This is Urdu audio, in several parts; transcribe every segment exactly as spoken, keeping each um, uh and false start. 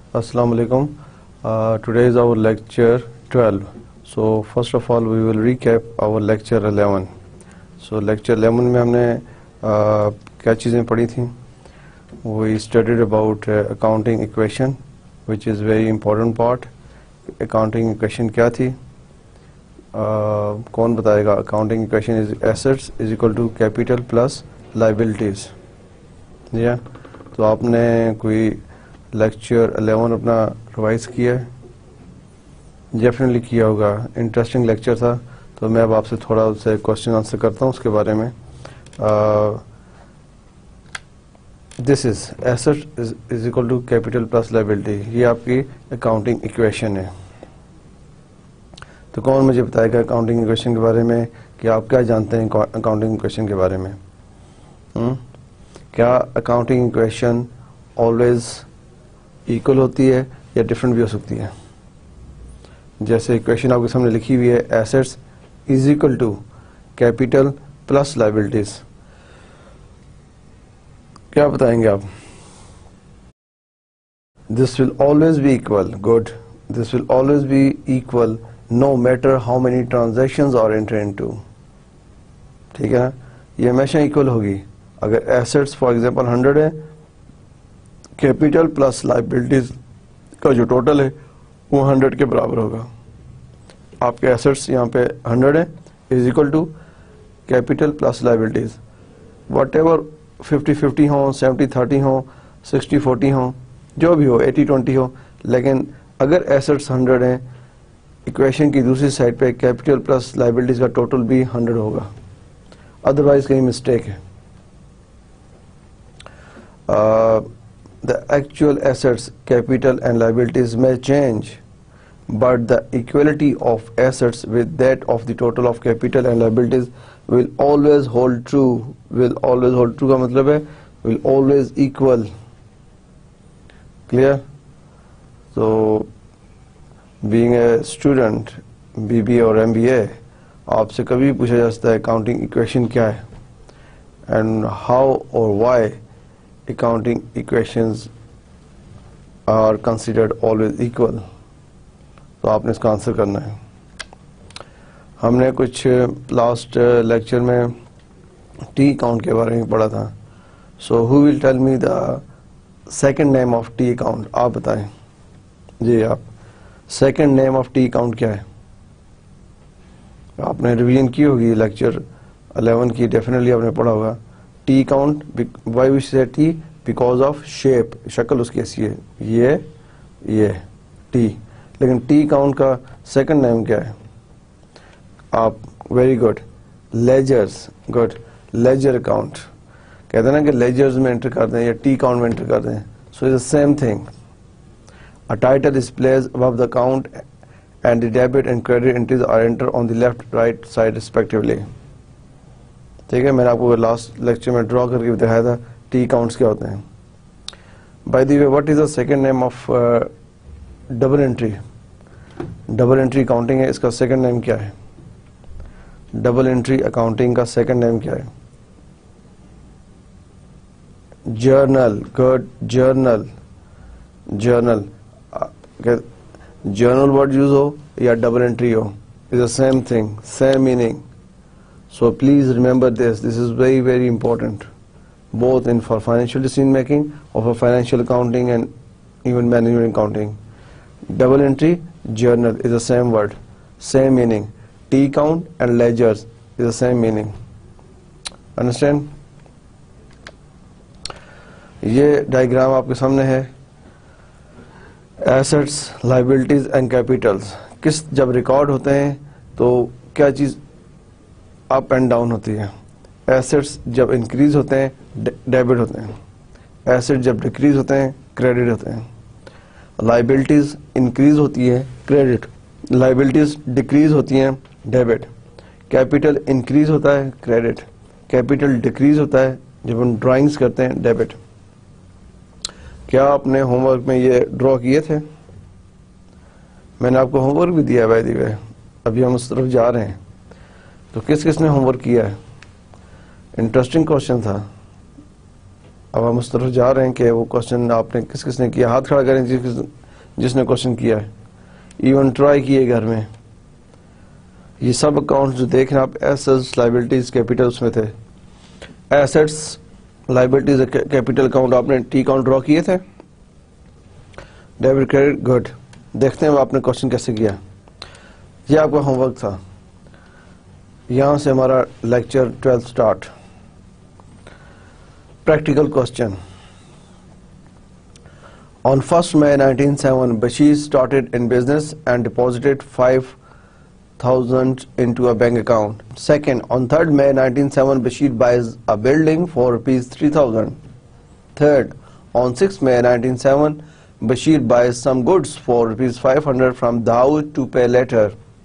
Assalamu alaikum. Uh, today is our lecture twelve. So first of all we will recap our lecture eleven. So lecture eleven में हमने uh, क्या चीज़ें पढ़ी थी? We studied about uh, accounting equation, which is very important part. Accounting equation क्या थी? Uh, कौन बताएगा? Accounting equation is assets is equal to capital plus liabilities. Yeah. तो आपने कोई लेक्चर इलेवन अपना रिवाइज किया है? डेफिनेटली किया होगा. इंटरेस्टिंग लेक्चर था. तो मैं अब आपसे थोड़ा उससे क्वेश्चन आंसर करता हूँ उसके बारे में. This is asset is equal to capital plus liability. ये आपकी अकाउंटिंग इक्वेशन है. तो कौन मुझे बताएगा अकाउंटिंग इक्वेशन के बारे में कि आप क्या जानते हैं अकाउंटिंग इक्वेशन के बारे में? हुँ? क्या अकाउंटिंग इक्वेशन ऑलवेज इक्वल होती है या डिफरेंट भी हो सकती है? जैसे इक्वेशन आपके सामने लिखी हुई है, assets is equal to capital plus liabilities. क्या बताएंगे आप? This will always be equal. Good. This will always be equal no matter how many transactions are enter into. ठीक है ना? ये हमेशा इक्वल होगी. अगर एसेट्स फॉर एग्जांपल हंड्रेड है, कैपिटल प्लस लायबिलिटीज का जो टोटल है वो हंड्रेड के बराबर होगा. आपके एसेट्स यहाँ पे हंड्रेड है is equal to capital plus liabilities. Whatever fifty fifty हो, सेवेंटी थर्टी हो, सिक्सटी फोर्टी हो, जो भी हो, एटी ट्वेंटी हो, लेकिन अगर एसेट्स हंड्रेड हैं, इक्वेशन की दूसरी साइड पे कैपिटल प्लस लायबिलिटीज का टोटल भी हंड्रेड होगा. अदरवाइज कहीं मिस्टेक है. uh, The actual assets, capital and liabilities may change, but the equality of assets with that of the total of capital and liabilities will always hold true. Will always hold true का मतलब है will always equal. Clear? So, being a student, B B A और M B A, आपसे कभी पूछा जा सकता है accounting equation क्या है and how or why accounting equations are considered always equal. तो आपने इसका आंसर करना है. हमने कुछ लास्ट लेक्चर में टी अकाउंट के बारे में पढ़ा था. So who will tell me the second name of T account? आप बताएं. जी आप. Second name of T account क्या है? आपने रिवीजन की होगी लेक्चर इलेवन की. डेफिनेटली आपने पढ़ा होगा. T account, why we say T? Because of shape, शक्ल उसकी ऐसी है, ये ये टी. लेकिन टी अकाउंट का सेकंड नेम क्या है? आप very good. Ledgers. Good. Ledger account. कहते हैं ना कि लेजर्स में एंटर कर दें या टी अकाउंट में एंटर कर दें. So is the same thing. A title is placed above the account and the debit and credit entries are enter on the left right side respectively. ठीक है, मैंने आपको लास्ट लेक्चर में ड्रॉ करके दिखाया था टी अकाउंट्स क्या होते हैं. By the way, what is the second name of double entry? Double entry accounting है, इसका सेकंड नेम क्या है? डबल एंट्री अकाउंटिंग का सेकंड नेम क्या है? Journal. Good. Journal. Journal. Journal word use हो या डबल एंट्री हो, is the same thing, same meaning. So please remember this. This is very very important, both in for financial decision making or for financial accounting and even management accounting. Double entry, journal is the same word, same meaning. T account and ledgers is the same meaning. Understand? ये डायग्राम आपके सामने है. Assets, liabilities and capitals किस जब रिकॉर्ड होते हैं तो क्या चीज अप एंड डाउन होती है? एसेट्स जब इंक्रीज होते हैं डेबिट होते हैं. एसेट जब डिक्रीज होते हैं क्रेडिट होते हैं. लायबिलिटीज इंक्रीज होती है क्रेडिट, लायबिलिटीज डिक्रीज होती हैं डेबिट. कैपिटल इंक्रीज होता है क्रेडिट, कैपिटल डिक्रीज होता है जब हम ड्राइंग्स करते हैं डेबिट. क्या आपने होमवर्क में ये ड्रॉ किए थे? मैंने आपको होमवर्क भी दिया है बाय द वे. अभी हम उस तरफ जा रहे हैं. तो किस किस ने होमवर्क किया है? इंटरेस्टिंग क्वेश्चन था. अब हम उस तरफ जा रहे हैं कि वो क्वेश्चन आपने किस किस ने किया. हाथ खड़ा करें जिस جس نے کوشچن کیا ہے, ایون ٹرائی کیے گھر میں. یہ سب اکاؤنٹ جو دیکھ رہے ہیں آپ, ایسٹس لائبلٹیز کیپیٹل اس میں تھے. ایسٹس لائبلٹیز کیپیٹل اکاؤنٹ آپ نے ٹی اکاؤنٹ ڈرا کیے تھے. Debit credit good. دیکھتے ہیں آپ نے کوشچن کیسے کیا. یہ آپ کا ہوم ورک تھا. یہاں سے ہمارا lecture twelfth start. Practical question. On first May nineteen oh seven, Bashir started in business and deposited five thousand into a bank account. Second, on third May nineteen oh seven, Bashir buys a building for rupees three thousand. Third, on sixth May nineteen oh seven, Bashir buys some goods for rupees five hundred from Dawood to pay later.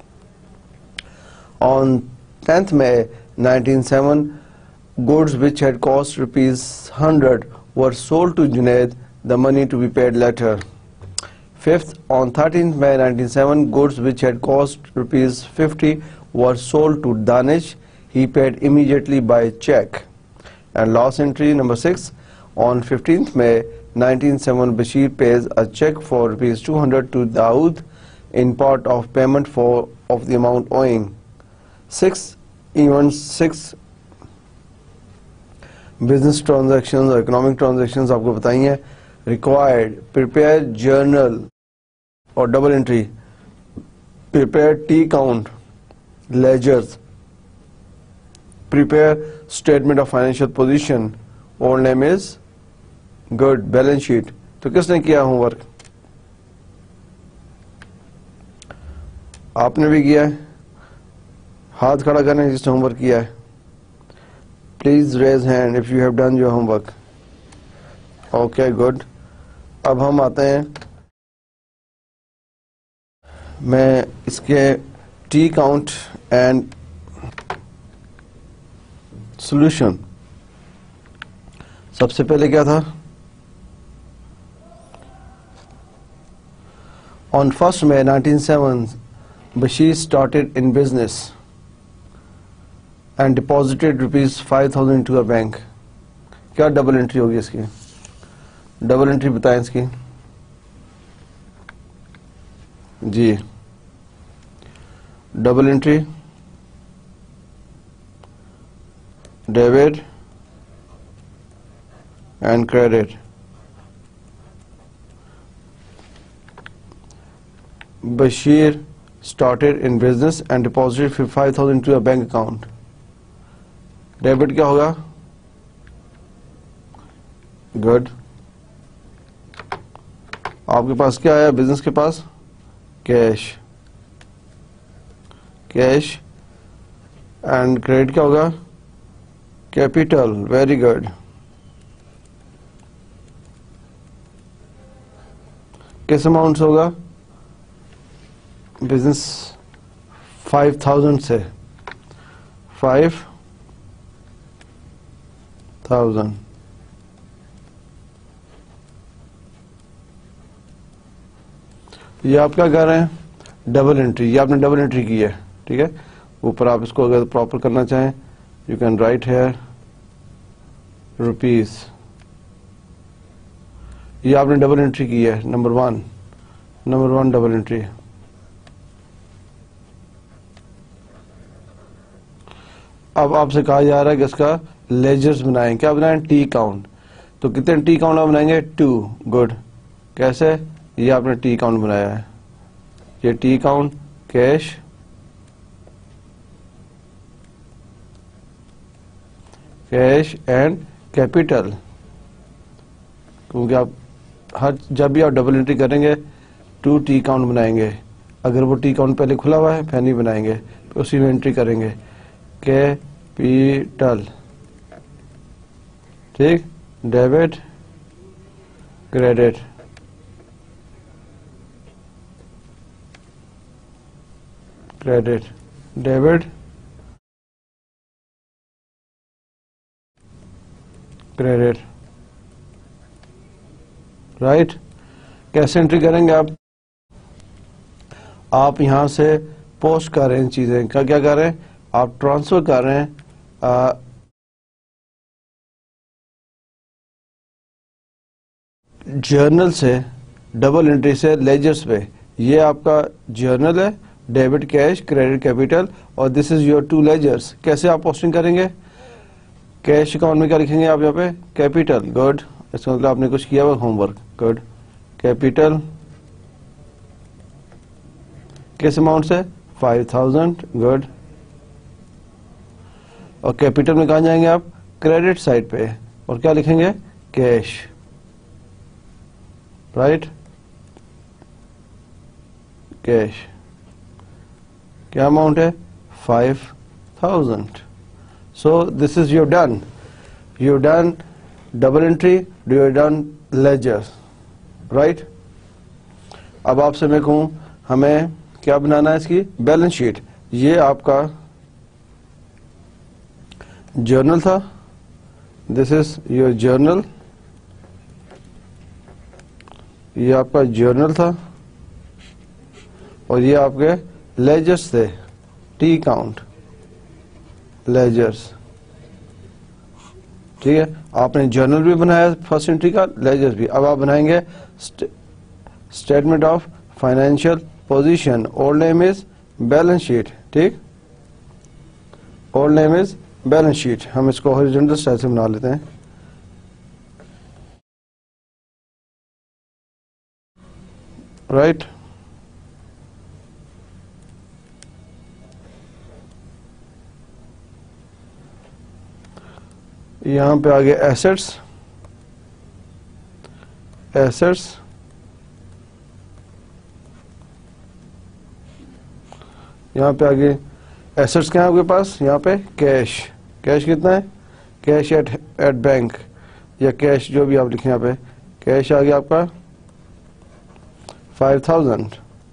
On tenth May nineteen oh seven, goods which had cost rupees one hundred were sold to Junaid, the money to be paid later. Fifth, on thirteenth May nineteen oh seven, goods which had cost rupees fifty were sold to Danish. He paid immediately by check. And last entry, number six, on fifteenth May nineteen oh seven, Bashir pays a check for rupees two hundred to Dawood in part of payment for of the amount owing. Six, even six business transactions or economic transactions آپ کو بتائی ہیں. Required, prepare journal or double entry, prepare T count, ledgers, prepare statement of financial position, old name is good, balance sheet. تو کس نے کیا ہوم ورک؟ آپ نے بھی کیا ہے. ہاتھ کھڑا کرنے جس نے ہوم ورک کیا ہے. Please raise hand if you have done your homework. Okay, good. اب ہم آتے ہیں, میں اس کے ٹی کاؤنٹ اینڈ سولوشن. سب سے پہلے کیا تھا؟ On first May nineteen oh seven, Bashir started in business and deposited rupees five thousand into a bank. کیا ڈبل انٹری ہوگی اس کی؟ ڈبل انٹری بتائیں اس کی. جی double entry debit and credit. Bashir started in business and deposited five thousand into a bank account. Debit کیا ہوگا؟ گڈ. آپ کے پاس کیا آیا بزنس کے پاس؟ کیش. کیش. اینڈ کریڈٹ کیا ہوگا؟ کیپیٹل. Very good. کس اماؤنٹ سے ہوگا؟ بزنس فائیو تھاؤزینڈ سے. Five thousand. یہ آپ کیا کر رہے ہیں؟ Double entry. یہ آپ نے ڈبل انٹری کی ہے. ٹھیک ہے. اوپر آپ اس کو اگر پراپر کرنا چاہیں you can write here rupees. یہ آپ نے ڈبل انٹری کی ہے. Number one number one double entry. اب آپ سے کہا جا رہا ہے کہ اس کا لیجرز بنائیں. کیا بنائیں؟ T account. تو کتنے ٹی کاؤنٹ آپ بنائیں گے؟ ٹو. گڈ. کیسے؟ یہ آپ نے ٹی کاؤنٹ بنایا ہے. یہ T account cash cash and capital. کیونکہ آپ ہر جب بھی آپ ڈبل انٹری کریں گے ٹو ٹی کاؤنٹ بنائیں گے. اگر وہ ٹی کاؤنٹ پہلے کھلا ہوا ہے پھر نہیں بنائیں گے, پھر اسی میں انٹری کریں گے. کیپیٹل. ٹھیک. Debit credit. Credit debit credit. Right. کیسے انٹری کریں گے آپ؟ آپ یہاں سے پوسٹ کر رہے ہیں چیزیں. کیا کیا کر رہے ہیں آپ؟ ٹرانسفر کر رہے ہیں جرنل سے डबल एंट्री से लेजर्स पे, ये आपका जर्नल है, डेबिट कैश, क्रेडिट कैपिटल, और this is your two ledgers. कैसे आप पोस्टिंग करेंगे? कैश अकाउंट में क्या लिखेंगे आप यहाँ पे? कैपिटल। गुड, इसका मतलब आपने कुछ किया हुआ होमवर्क। गुड, कैपिटल किस अमाउंट से? Five thousand. गुड, और कैपिटल में कहाँ जाएंगे आप? क्रेडिट साइड पे, और क्या लिखेंगे? कैश। Right, cash. क्या अमाउंट है? Five thousand. So this is your done, you done double entry, you done ledger. Right, अब आपसे मैं कहूं हमें क्या बनाना है इसकी? Balance sheet. ये आपका जर्नल था, दिस इज योर जर्नल, ये आपका जर्नल था, और ये आपके लेजर्स थे, टी काउंट लेजर्स। ठीक है, आपने जर्नल भी बनाया फर्स्ट एंट्री का, लेजर्स भी। अब आप बनाएंगे statement of financial position, old name is balance sheet. ठीक, old name is balance sheet. हम इसको हॉरिजॉन्टल स्टाइल से बना लेते हैं। राइट, यहां पे आगे एसेट्स, एसेट्स, यहां पे आगे एसेट्स क्या है आपके पास? यहाँ पे कैश, कैश कितना है? कैश एट एट बैंक, या कैश जो भी आप लिखें यहाँ पे, कैश आ गया आपका फाइव थाउजेंड।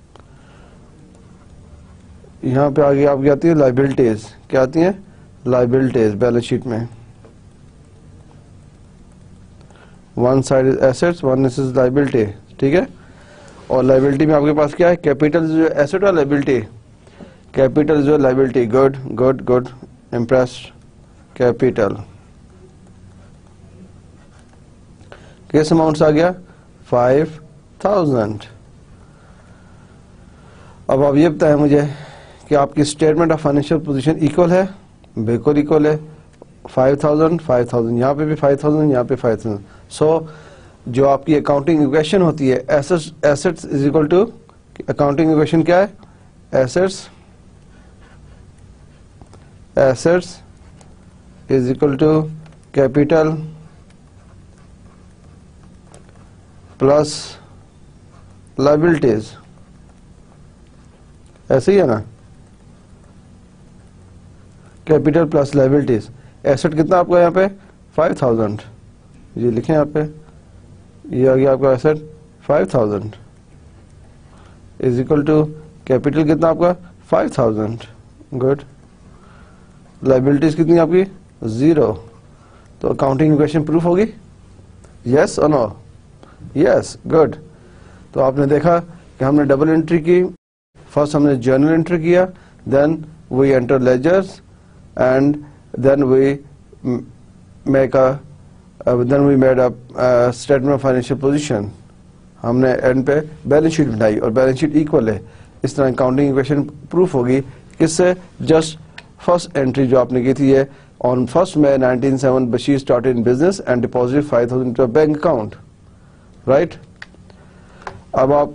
यहाँ पे आगे आपकी आती है लाइबिलिटीज, क्या आती है? लाइबिलिटीज बैलेंस शीट में। One side is assets, one is liability. ठीक है, और लाइबिलिटी में आपके पास क्या है? कैपिटल जो एसेट और लाइबिलिटी, कैपिटल जो liability. Good good good, impressed. Capital किस अमाउंट से आ गया? Five thousand. अब आप ये बताएं मुझे कि आपकी statement of financial position equal है? बिल्कुल इक्वल है। फाइव थाउजेंड, फाइव थाउजेंड, यहाँ पे भी फाइव थाउजेंड, यहाँ पे फाइव थाउजेंड। सो जो आपकी अकाउंटिंग इक्वेशन होती है, assets assets is equal to, accounting equation क्या है? Assets assets is equal to capital plus liabilities. ऐसे ही है ना? Capital plus liabilities. एसेट कितना आपका यहाँ पे? Five thousand. ये लिखें यहाँ पे, ये आ गया आपका asset five thousand is equal to capital कितना आपका? Five thousand. गुड, लाइबिलिटीज कितनी आपकी? जीरो। तो अकाउंटिंग इक्वेशन प्रूफ होगी? यस और नो? Yes, good. तो आपने देखा कि हमने डबल एंट्री की। फर्स्ट हमने जर्नल एंट्री किया, then we enter ledgers, and then we make a then we made a statement of financial position. हमने एंड पे बैलेंस शीट बनाई, और बैलेंस शीट इक्वल है। इस तरह अकाउंटिंग इक्वेशन प्रूफ होगी। किससे? जस्ट फर्स्ट एंट्री जो आपने की थी, ये on first May nineteen seven Bashir started in business and deposit five thousand to bank account. Right, अब आप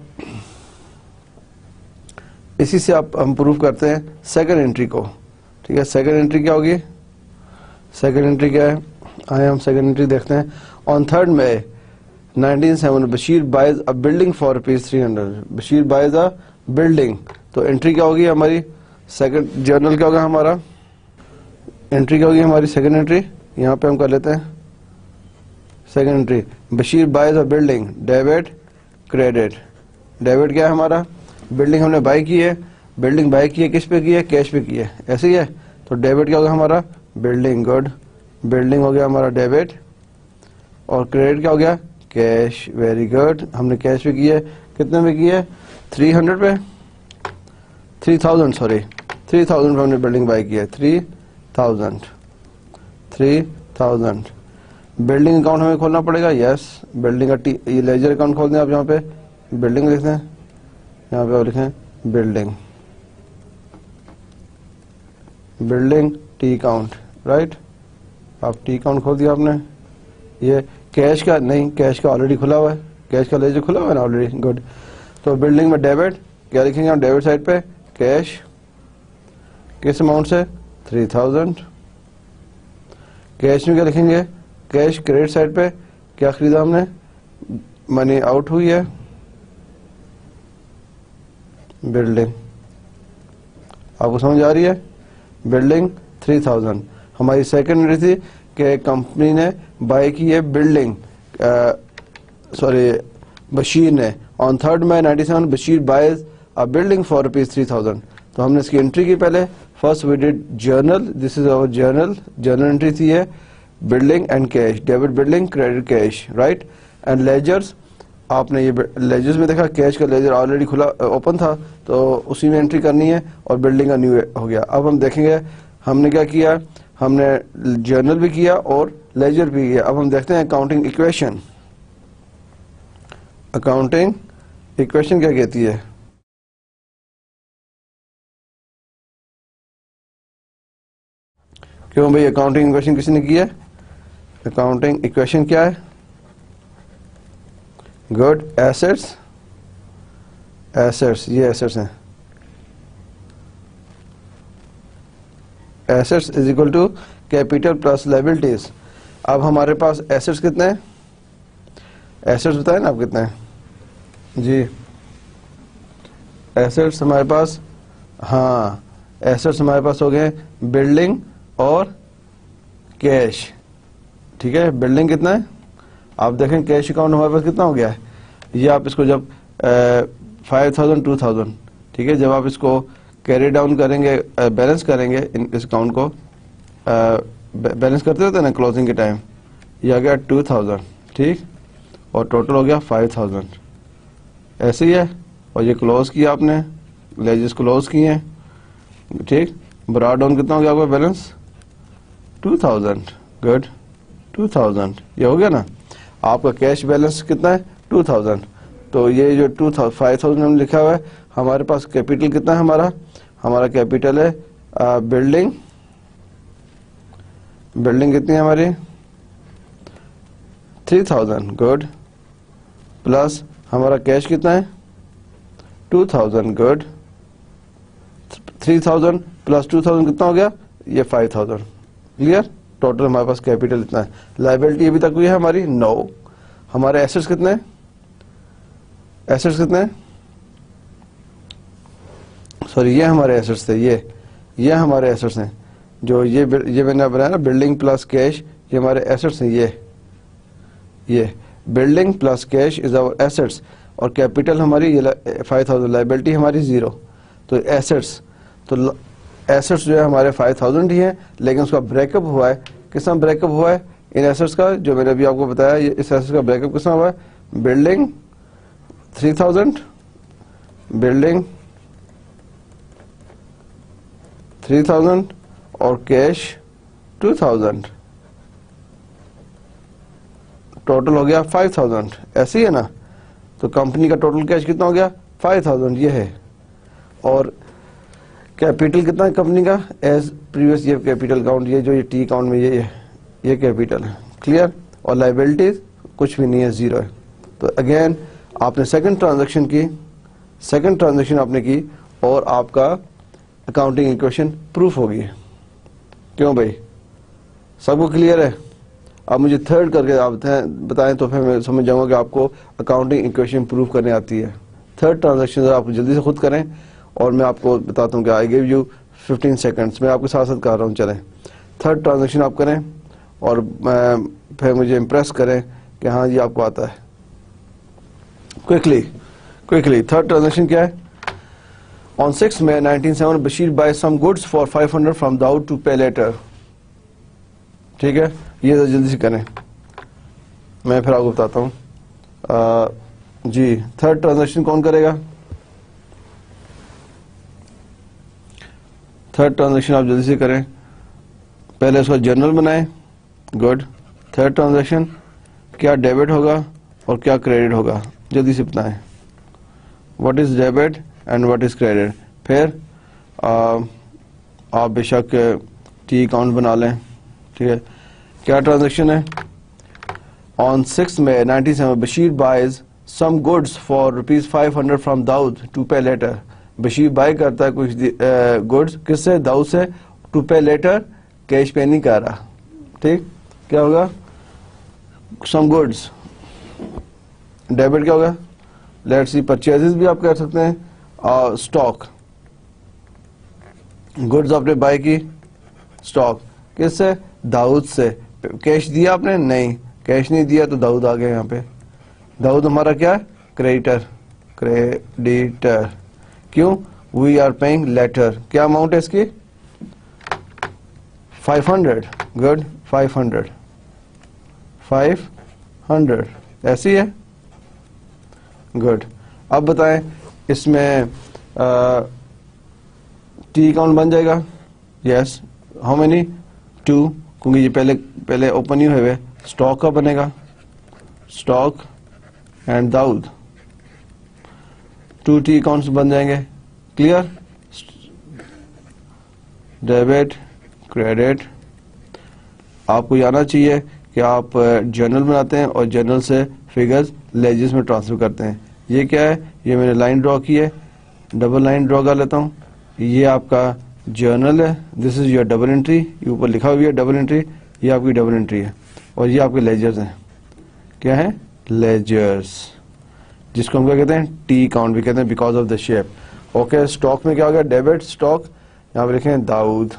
इसी से आप हम प्रूव करते हैं सेकंड एंट्री को। ठीक है, सेकंड एंट्री क्या होगी? सेकंड एंट्री क्या है? आए हम सेकंड एंट्री देखते हैं। On third May nineteen seven Bashir buys a building for rupees three hundred. Bashir buys a building, तो एंट्री क्या होगी हमारी? सेकंड जर्नल क्या होगा हमारा? एंट्री क्या होगी हमारी? Second entry. यहाँ पे हम कर लेते हैं second entry, Bashir buys a building, debit credit. Debit क्या है हमारा? बिल्डिंग हमने बाय की है, बिल्डिंग बाय की है, किस पे की है? कैश पे की है। ऐसे ही है, तो डेबिट क्या होगा हमारा? बिल्डिंग। गुड, बिल्डिंग हो गया हमारा डेबिट, और क्रेडिट क्या हो गया? कैश। वेरी गुड, हमने कैश पे की है। कितने में की है? थ्री हंड्रेड पे, three thousand sorry three thousand पे हमने बिल्डिंग बाय की है। Three thousand three thousand building account हमें खोलना पड़ेगा। यस, बिल्डिंग का ये लेजर अकाउंट खोल दें आप यहाँ पे, بلڈنگ لکھتے ہیں, یہاں پہ آپ لکھیں building, building T account, right. آپ ٹی کاؤنٹ کھول دیا آپ نے. یہ کیش کا نہیں, کیش کا آلریڈی کھلا ہوا ہے, کیش کا لیجر کھلا ہوا ہے نا آلریڈی, گڈ. تو بلڈنگ میں ڈیبٹ کیا لکھیں گے ہم ڈیبٹ سائڈ پہ, کیش کس اماؤنٹ سے, تھری تھاؤزینڈ. کیش میں کیا لکھیں گے, کیش کریڈٹ سائڈ پہ کیا خریدا ہم نے, منی آؤٹ ہوئی ہے, بلڈنگ. آپ کو سمجھ آ رہی ہے, بلڈنگ تھری تھاؤزینڈ. ہماری سیکنڈری تھی کہ کمپنی نے بائی کی ہے بلڈنگ, سوری بشیر نے, on third May ninety seven Bashir buys a building for rupees three thousand. تو ہم نے اس کی انٹری کی پہلے, first we did journal, this is our journal, journal entry تھی ہے building and cash, debit building credit cash, right. And ledgers, آپ نے یہ لیجرز میں دیکھا کیش کا لیجر آلریڈی کھلا اوپن تھا تو اسی میں انٹری کرنی ہے, اور بلڈنگ کا نیو ہو گیا. اب ہم دیکھیں گے ہم نے کیا کیا, ہم نے جرنل بھی کیا اور لیجر بھی کیا. اب ہم دیکھتے ہیں اکاؤنٹنگ ایکویشن. اکاؤنٹنگ ایکویشن کیا کہتی ہے, کیوں بھائی اکاؤنٹنگ ایکویشن کسی نے کی ہے, اکاؤنٹنگ ایکویشن کیا ہے, گڈ, ایسٹس, ایسٹس یہ ایسٹس ہیں, assets is equal to capital plus liabilities. اب ہمارے پاس ایسٹس کتنے ہیں, ایسٹس بتائیں نا آپ کتنے ہیں جی, ایسٹس ہمارے پاس, ہاں ایسٹس ہمارے پاس ہو گئے بلڈنگ اور کیش, ٹھیک ہے. بلڈنگ کتنا ہے, آپ دیکھیں کیش اکاؤنٹ ہمارے پاس کتنا ہو گیا ہے, یہ آپ اس کو جب فائیو تھاؤزینڈ ٹو تھاؤزینڈ, ٹھیک ہے, جب آپ اس کو کیری ڈاؤن کریں گے, بیلنس کریں گے اس اکاؤنٹ کو, بیلنس کرتے ہوتے ہیں نا کلوزنگ کے ٹائم, یہ آ گیا ٹو تھاؤزینڈ, ٹھیک, اور ٹوٹل ہو گیا فائیو تھاؤزینڈ, ایسے ہی ہے. اور یہ کلوز کیا آپ نے, لیجز کلوز کیے ہیں, ٹھیک. برا ڈاؤن کتنا ہو گیا آپ کا balance, two thousand, good, two thousand, یہ ہو گیا نا. آپ کا کیش بیلنس کتنا ہے, ٹو تھاؤزینڈ. تو یہ جو ٹو فائیو تھاؤزینڈ ہم نے لکھا ہوا ہے, ہمارے پاس کیپیٹل کتنا ہے, ہمارا ہمارا کیپیٹل ہے بلڈنگ, بلڈنگ کتنی ہے ہماری, تھری تھاؤزینڈ, گڈ, پلس ہمارا کیش کتنا ہے, two thousand, good. Three thousand plus two thousand کتنا ہو گیا, یہ فائیو تھاؤزینڈ, کلیئر. ٹوٹل ہمارے پاس کیپیٹل اتنا ہے. لائبلٹی ابھی تک ہوئی ہے ہماری نو. ہمارے ایسٹس کتنے, ایسٹس کتنے, سوری یہ ہمارے ایسٹس تھے, یہ یہ ہمارے ایسٹس ہیں, جو یہ یہ میں نے بنایا نا بلڈنگ پلس کیش, یہ ہمارے ایسٹس ہیں. یہ یہ building plus cash is our assets, اور کیپیٹل ہماری یہ فائیو تھاؤزینڈ, لائبلٹی ہماری زیرو. تو ایسٹس, تو ایسٹس جو ہے ہمارے فائیو تھاؤزینڈ ہی ہیں, لیکن اس کا بریک اپ ہوا ہے, کس طرح بریک اپ ہوا ہے ان ایسٹس کا, جو میں نے ابھی آپ کو بتایا, اس ایسٹ کا بریک اپ کس طرح ہوا ہے, building three thousand, building three thousand اور کیش ٹو تھاؤزینڈ, ٹوٹل ہو گیا فائیو تھاؤزینڈ, ایسے ہی ہے نا. تو کمپنی کا ٹوٹل کیش کتنا ہو گیا, فائیو تھاؤزینڈ, یہ ہے. اور کیپیٹل کتنا ہے کمپنی کا, ایز پریویس یہ کیپیٹل اکاؤنٹ, یہ جو یہ ٹی اکاؤنٹ میں یہ یہ کیپیٹل ہے, کلیئر. اور لائبلٹیز کچھ بھی نہیں ہے, زیرو ہے. تو اگین آپ نے سیکنڈ ٹرانزیکشن کی, سیکنڈ ٹرانزیکشن آپ نے کی, اور آپ کا اکاؤنٹنگ ایکویشن پروف ہو گئی. کیوں بھائی, سب کو کلیئر ہے. آپ مجھے تھرڈ کر کے آپ بتائیں تو پھر میں سمجھ جاؤں گا کہ آپ کو اکاؤنٹنگ ایکویشن پروف کرنے آتی ہے. تھرڈ ٹرانزیکشن آپ جلدی سے خود کریں, اور میں آپ کو بتاتا ہوں کہ I give you fifteen seconds, میں آپ کے ساتھ ساتھ کر رہا ہوں. چلیں تھرڈ ٹرانزیکشن آپ کریں, اور پھر مجھے امپریس کریں کہ ہاں یہ آپ کو آتا ہے. کوئکلی کوئکلی تھرڈ ٹرانزیکشن کیا ہے, on six May nineteen seven Bashir buy some goods for five hundred from Daud to pay later. ٹھیک ہے, یہ جلدی سے کریں, میں پھر آپ کو بتاتا ہوں. آ, جی تھرڈ ٹرانزیکشن کون کرے گا, تھرڈ ٹرانزیکشن آپ جلدی سے کریں. پہلے اس کا جرنل بنائیں, گڈ. تھرڈ ٹرانزیکشن کیا ڈیبٹ ہوگا اور کیا کریڈٹ ہوگا, جلدی سے بتائیں. what is debit and what is credit. پھر آپ بے شک ٹی اکاؤنٹ بنا لیں. ٹھیک ہے, کیا ٹرانزیکشن ہے؟ On six May nineteen seven Bashir buys some goods for rupees five hundred from Daud to pay later. Bashir buy کرتا ہے کچھ گڈس کس سے؟ داؤد سے. To pay later, cash pay نہیں کر رہا. ٹھیک, کیا ہوگا؟ سم گڈس. ڈیبٹ کیا ہوگا؟ لیٹس سی پرچیزز بھی آپ کر سکتے ہیں. اسٹاک, گڈز آپ نے بائی کی. اسٹاک کس سے؟ داؤد سے. کیش دیا آپ نے؟ نہیں, کیش نہیں دیا تو داؤد آ گیا یہاں پہ. داؤد ہمارا کیا ہے؟ کریڈیٹر. کریڈیٹر کیوں؟ We are paying later. کیا اماؤنٹ ہے اس کی؟ Five hundred. Good, five hundred. Five hundred ایسی ہے. گڈ. اب بتائیں اس میں ٹی اکاؤنٹ بن جائے گا؟ یس. How many? ٹو, کیونکہ یہ پہلے پہلے اوپن ہی ہوئے. اسٹاک کا بنے گا؟ Stock and Daud. Two T accounts بن جائیں گے. کلیئر؟ Debit, credit. آپ کو یہ آنا چاہیے کہ آپ جرنل بناتے ہیں اور جرنل سے فگرز لیجز میں ٹرانسفر کرتے ہیں. یہ کیا ہے؟ یہ میں نے لائن ڈرا کی ہے. ڈبل لائن ڈرا کر لیتا ہوں. یہ آپ کا جرنل ہے. This is your double entry. یہ اوپر لکھا ہوئی ہے ڈبل انٹری. یہ آپ کی ڈبل انٹری ہے. اور یہ آپ کے لیجرز ہیں. کیا ہے؟ لیجرز, جس کو ہم کیا کہتے ہیں؟ ٹی اکاؤنٹ بھی کہتے ہیں because of the shape. Okay, stock میں کیا ہو گیا؟ Debit stock. یہاں پہ لکھیں Daud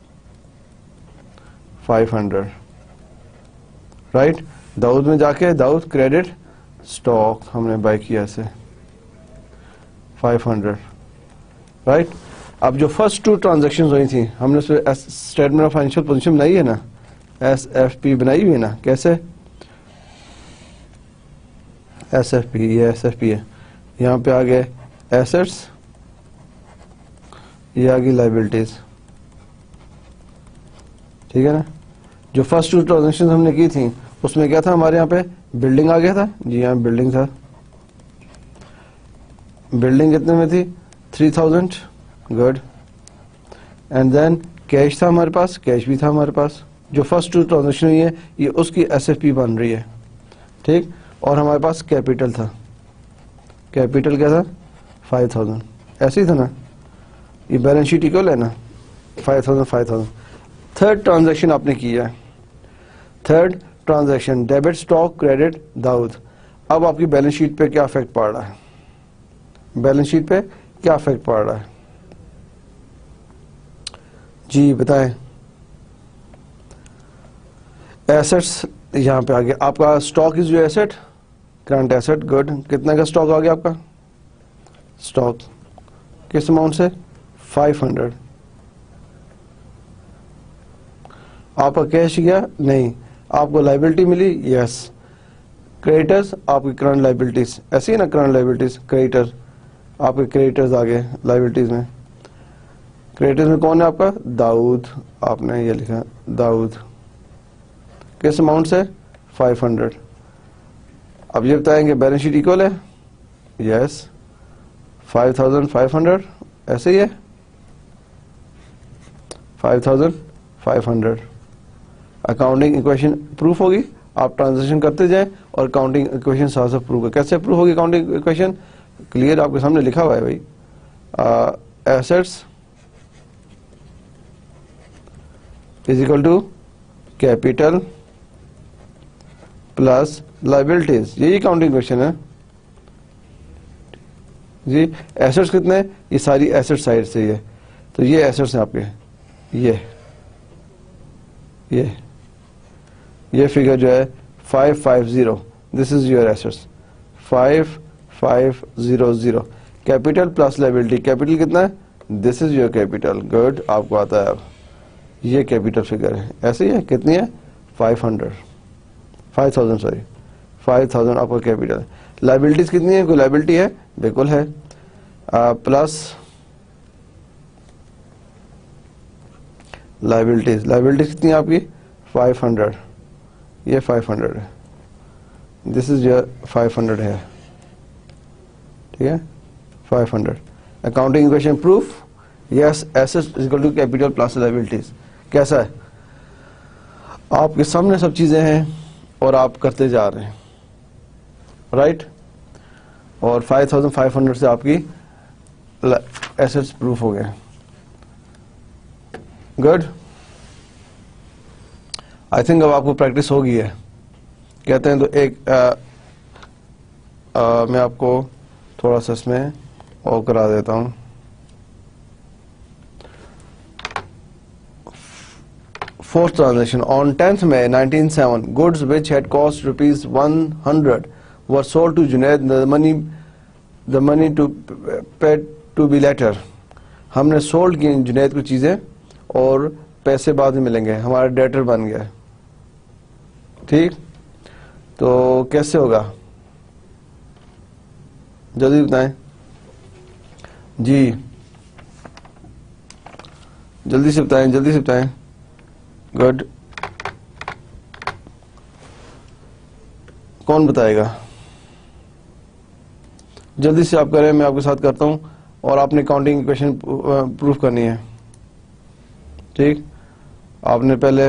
five hundred. Right, Daud میں جا کے داؤد کریڈٹ اسٹاک ہم نے بائی کیا اسے فائیو ہنڈریڈ. رائٹ. اب جو فرسٹ ٹو ٹرانزیکشن ہوئی تھیں ہم نے اس پہ اسٹیٹمنٹ آف فائنینشیل پوزیشن بنائی ہے نا, ایس ایف پی بنائی ہوئی ہے نا. کیسے؟ ایس ایف پی, یہ ایس ایف پی ہے. یہاں پہ آگے ایسٹس, یہ آگے لائبلٹیز. ٹھیک ہے نا. جو فرسٹ ٹو ٹرانزیکشن ہم نے کی تھیں اس میں کیا تھا ہمارے یہاں پہ؟ بلڈنگ آ گیا تھا. جی یہاں بلڈنگ تھا. بلڈنگ کتنے میں تھی؟ Three thousand. Good. And then cash تھا ہمارے پاس. کیش بھی تھا ہمارے پاس. جو فرسٹ ٹو ٹرانزیکشن ہوئی ہے یہ اس کی ایس ایف پی بن رہی ہے. ٹھیک. اور ہمارے پاس کیپیٹل تھا. کیپیٹل کیا تھا؟ Five thousand. ایسے ہی تھا نا. یہ بیلنس شیٹ اکول ہے نا, five thousand five thousand. Third transaction آپ نے کیا ہے. Third transaction debit stock credit Daud. اب آپ کی بیلنس شیٹ پہ کیا افیکٹ پڑ رہا ہے؟ بیلنس شیٹ پہ کیا افیکٹ پڑ رہا ہے؟ جی بتائیں. ایسٹس یہاں پہ آگے آپ کا اسٹاک از جو ایسٹ, کرنٹ ایسٹ. گڈ. کتنے کا اسٹاک آ گیا آپ کا؟ اسٹاک کس اماؤنٹ سے؟ Five hundred. آپ کا کیش گیا؟ نہیں. آپ کو لائبلٹی ملی؟ یس. کریڈیٹرز آپ کی کرنٹ لائبلٹیز. ایسی ہے نا کرنٹ لائبلٹیز. کریڈیٹر آپ کے کریڈیٹرز آ گئے لائبلٹیز میں. کریڈیٹرز میں کون ہے آپ کا؟ داؤد. آپ نے یہ لکھا داؤد. کس اماؤنٹ سے؟ Five hundred. اب یہ بتائیں گے بیلنس شیٹ اکول ہے؟ Yes. Five thousand five hundred ایسے ہی ہے. Five thousand five hundred. Accounting equation proof ہوگی. آپ ٹرانزیکشن کرتے جائیں اور اکاؤنٹنگ ایکویشن ساتھ ساتھ پروف. کیسے پروف ہوگی اکاؤنٹنگ ایکویشن؟ کلیئر آپ کے سامنے لکھا ہوا ہے بھائی. Assets is equal to capital plus liabilities. یہی اکاؤنٹنگ ایکویشن ہے جی. ایسٹس کتنے؟ یہ ساری ایسٹ سائڈ سے یہ, تو یہ ایسٹس ہیں آپ کے. یہ یہ یہ فگر جو ہے five five zero. This is your assets. Five five zero zero. Capital plus liability. Capital کتنا ہے؟ This is your capital. Good. آپ کو آتا ہے اب. یہ کیپیٹل فگر ہے. ایسے ہی ہے. کتنی ہے؟ Five hundred. Five thousand sorry five thousand آپ کا کیپیٹل ہے. لائبلٹیز کتنی ہے؟ کوئی لائبلٹی ہے؟ بالکل ہے. Plus liabilities. لائبلٹیز کتنی ہے آپ کی؟ Five hundred. یہ فائیو ہنڈریڈ ہے. This is your five hundred ہے. ٹھیک ہے. Five hundred. Accounting equation proof, yes, assets is equal to capital plus liabilities. कैसा है? आपके सामने सब चीजें हैं और आप करते जा रहे हैं, राइट right? और फाइव थाउजेंड फाइव हंड्रेड से आपकी एसेट्स प्रूफ हो गए. गुड. आई थिंक अब आपको प्रैक्टिस हो गई है, कहते हैं. तो एक आ, आ, मैं आपको थोड़ा सा इसमें और करा देता हूं. Fourth transaction. On tenth May nineteen oh seven, goods which had cost rupees one hundred were sold to Junaid. The money, the money to paid to be later. हमने सोल्ड की जुनैद को चीजें और पैसे बाद में मिलेंगे, हमारा डेटर बन गया. ठीक, तो कैसे होगा? जल्दी बताएं जी, जल्दी से बताएं, जल्दी से बताएं. गुड. कौन बताएगा? जल्दी से आप करें, मैं आपके साथ करता हूं. और आपने काउंटिंग इक्वेशन प्रूफ करनी है. ठीक, आपने पहले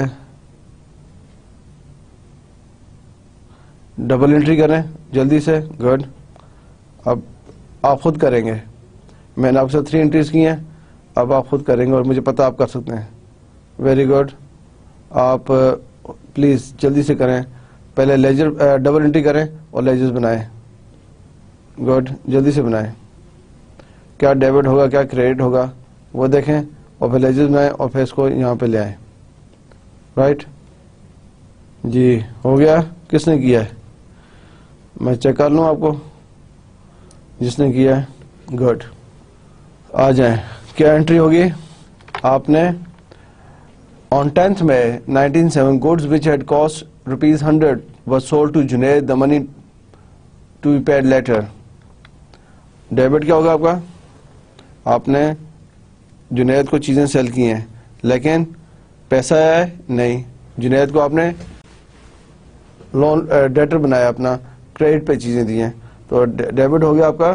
डबल एंट्री करें जल्दी से. गुड. अब आप खुद करेंगे, मैंने आपके साथ थ्री एंट्रीज की हैं, अब आप खुद करेंगे और मुझे पता आप कर सकते हैं. Very good. आप प्लीज जल्दी से करें, पहले लेजर डबल एंट्री करें और लेजर्स बनाएं. गुड, जल्दी से बनाएं. क्या डेबिट होगा, क्या क्रेडिट होगा वो देखें और फिर लेजर्स बनाएं और फिर इसको यहाँ पे ले आएं. राइट जी, हो गया? किसने किया है? मैं चेक कर लूँ आपको, जिसने किया है. गुड, आ जाएं. क्या एंट्री होगी? आपने On tenth May nineteen oh seven, goods which had cost rupees one hundred were sold to Junaid. The money to be paid later. Debit क्या होगा आपका? आपने जुनैद को चीजें सेल की हैं, लेकिन पैसा आया है नहीं. जुनैद को आपने लोन डेटर बनाया, अपना क्रेडिट पे चीजें दी हैं, तो डेबिट हो गया आपका,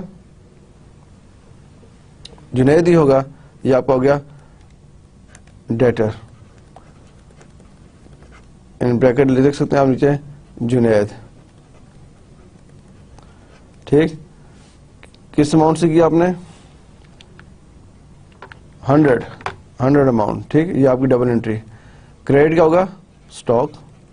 जुनैद ही होगा. ये आपका हो गया डेटर. इन ब्रैकेट लिख सकते हैं आप नीचे, जुनैद. ठीक, किस अमाउंट से किया आपने? Hundred, hundred amount. ठीक, ये आपकी डबल एंट्री. क्रेडिट क्या होगा? Stock,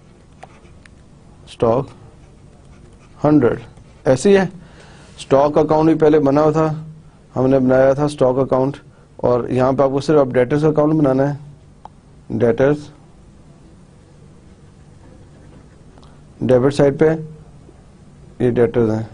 stock hundred. ऐसे ही है. स्टॉक अकाउंट भी पहले बना हुआ था, हमने बनाया था स्टॉक अकाउंट, और यहां पे आपको सिर्फ अब डेटर्स अकाउंट बनाना है. डेटर्स, डेबिट साइड पे ये डेटर्स हैं.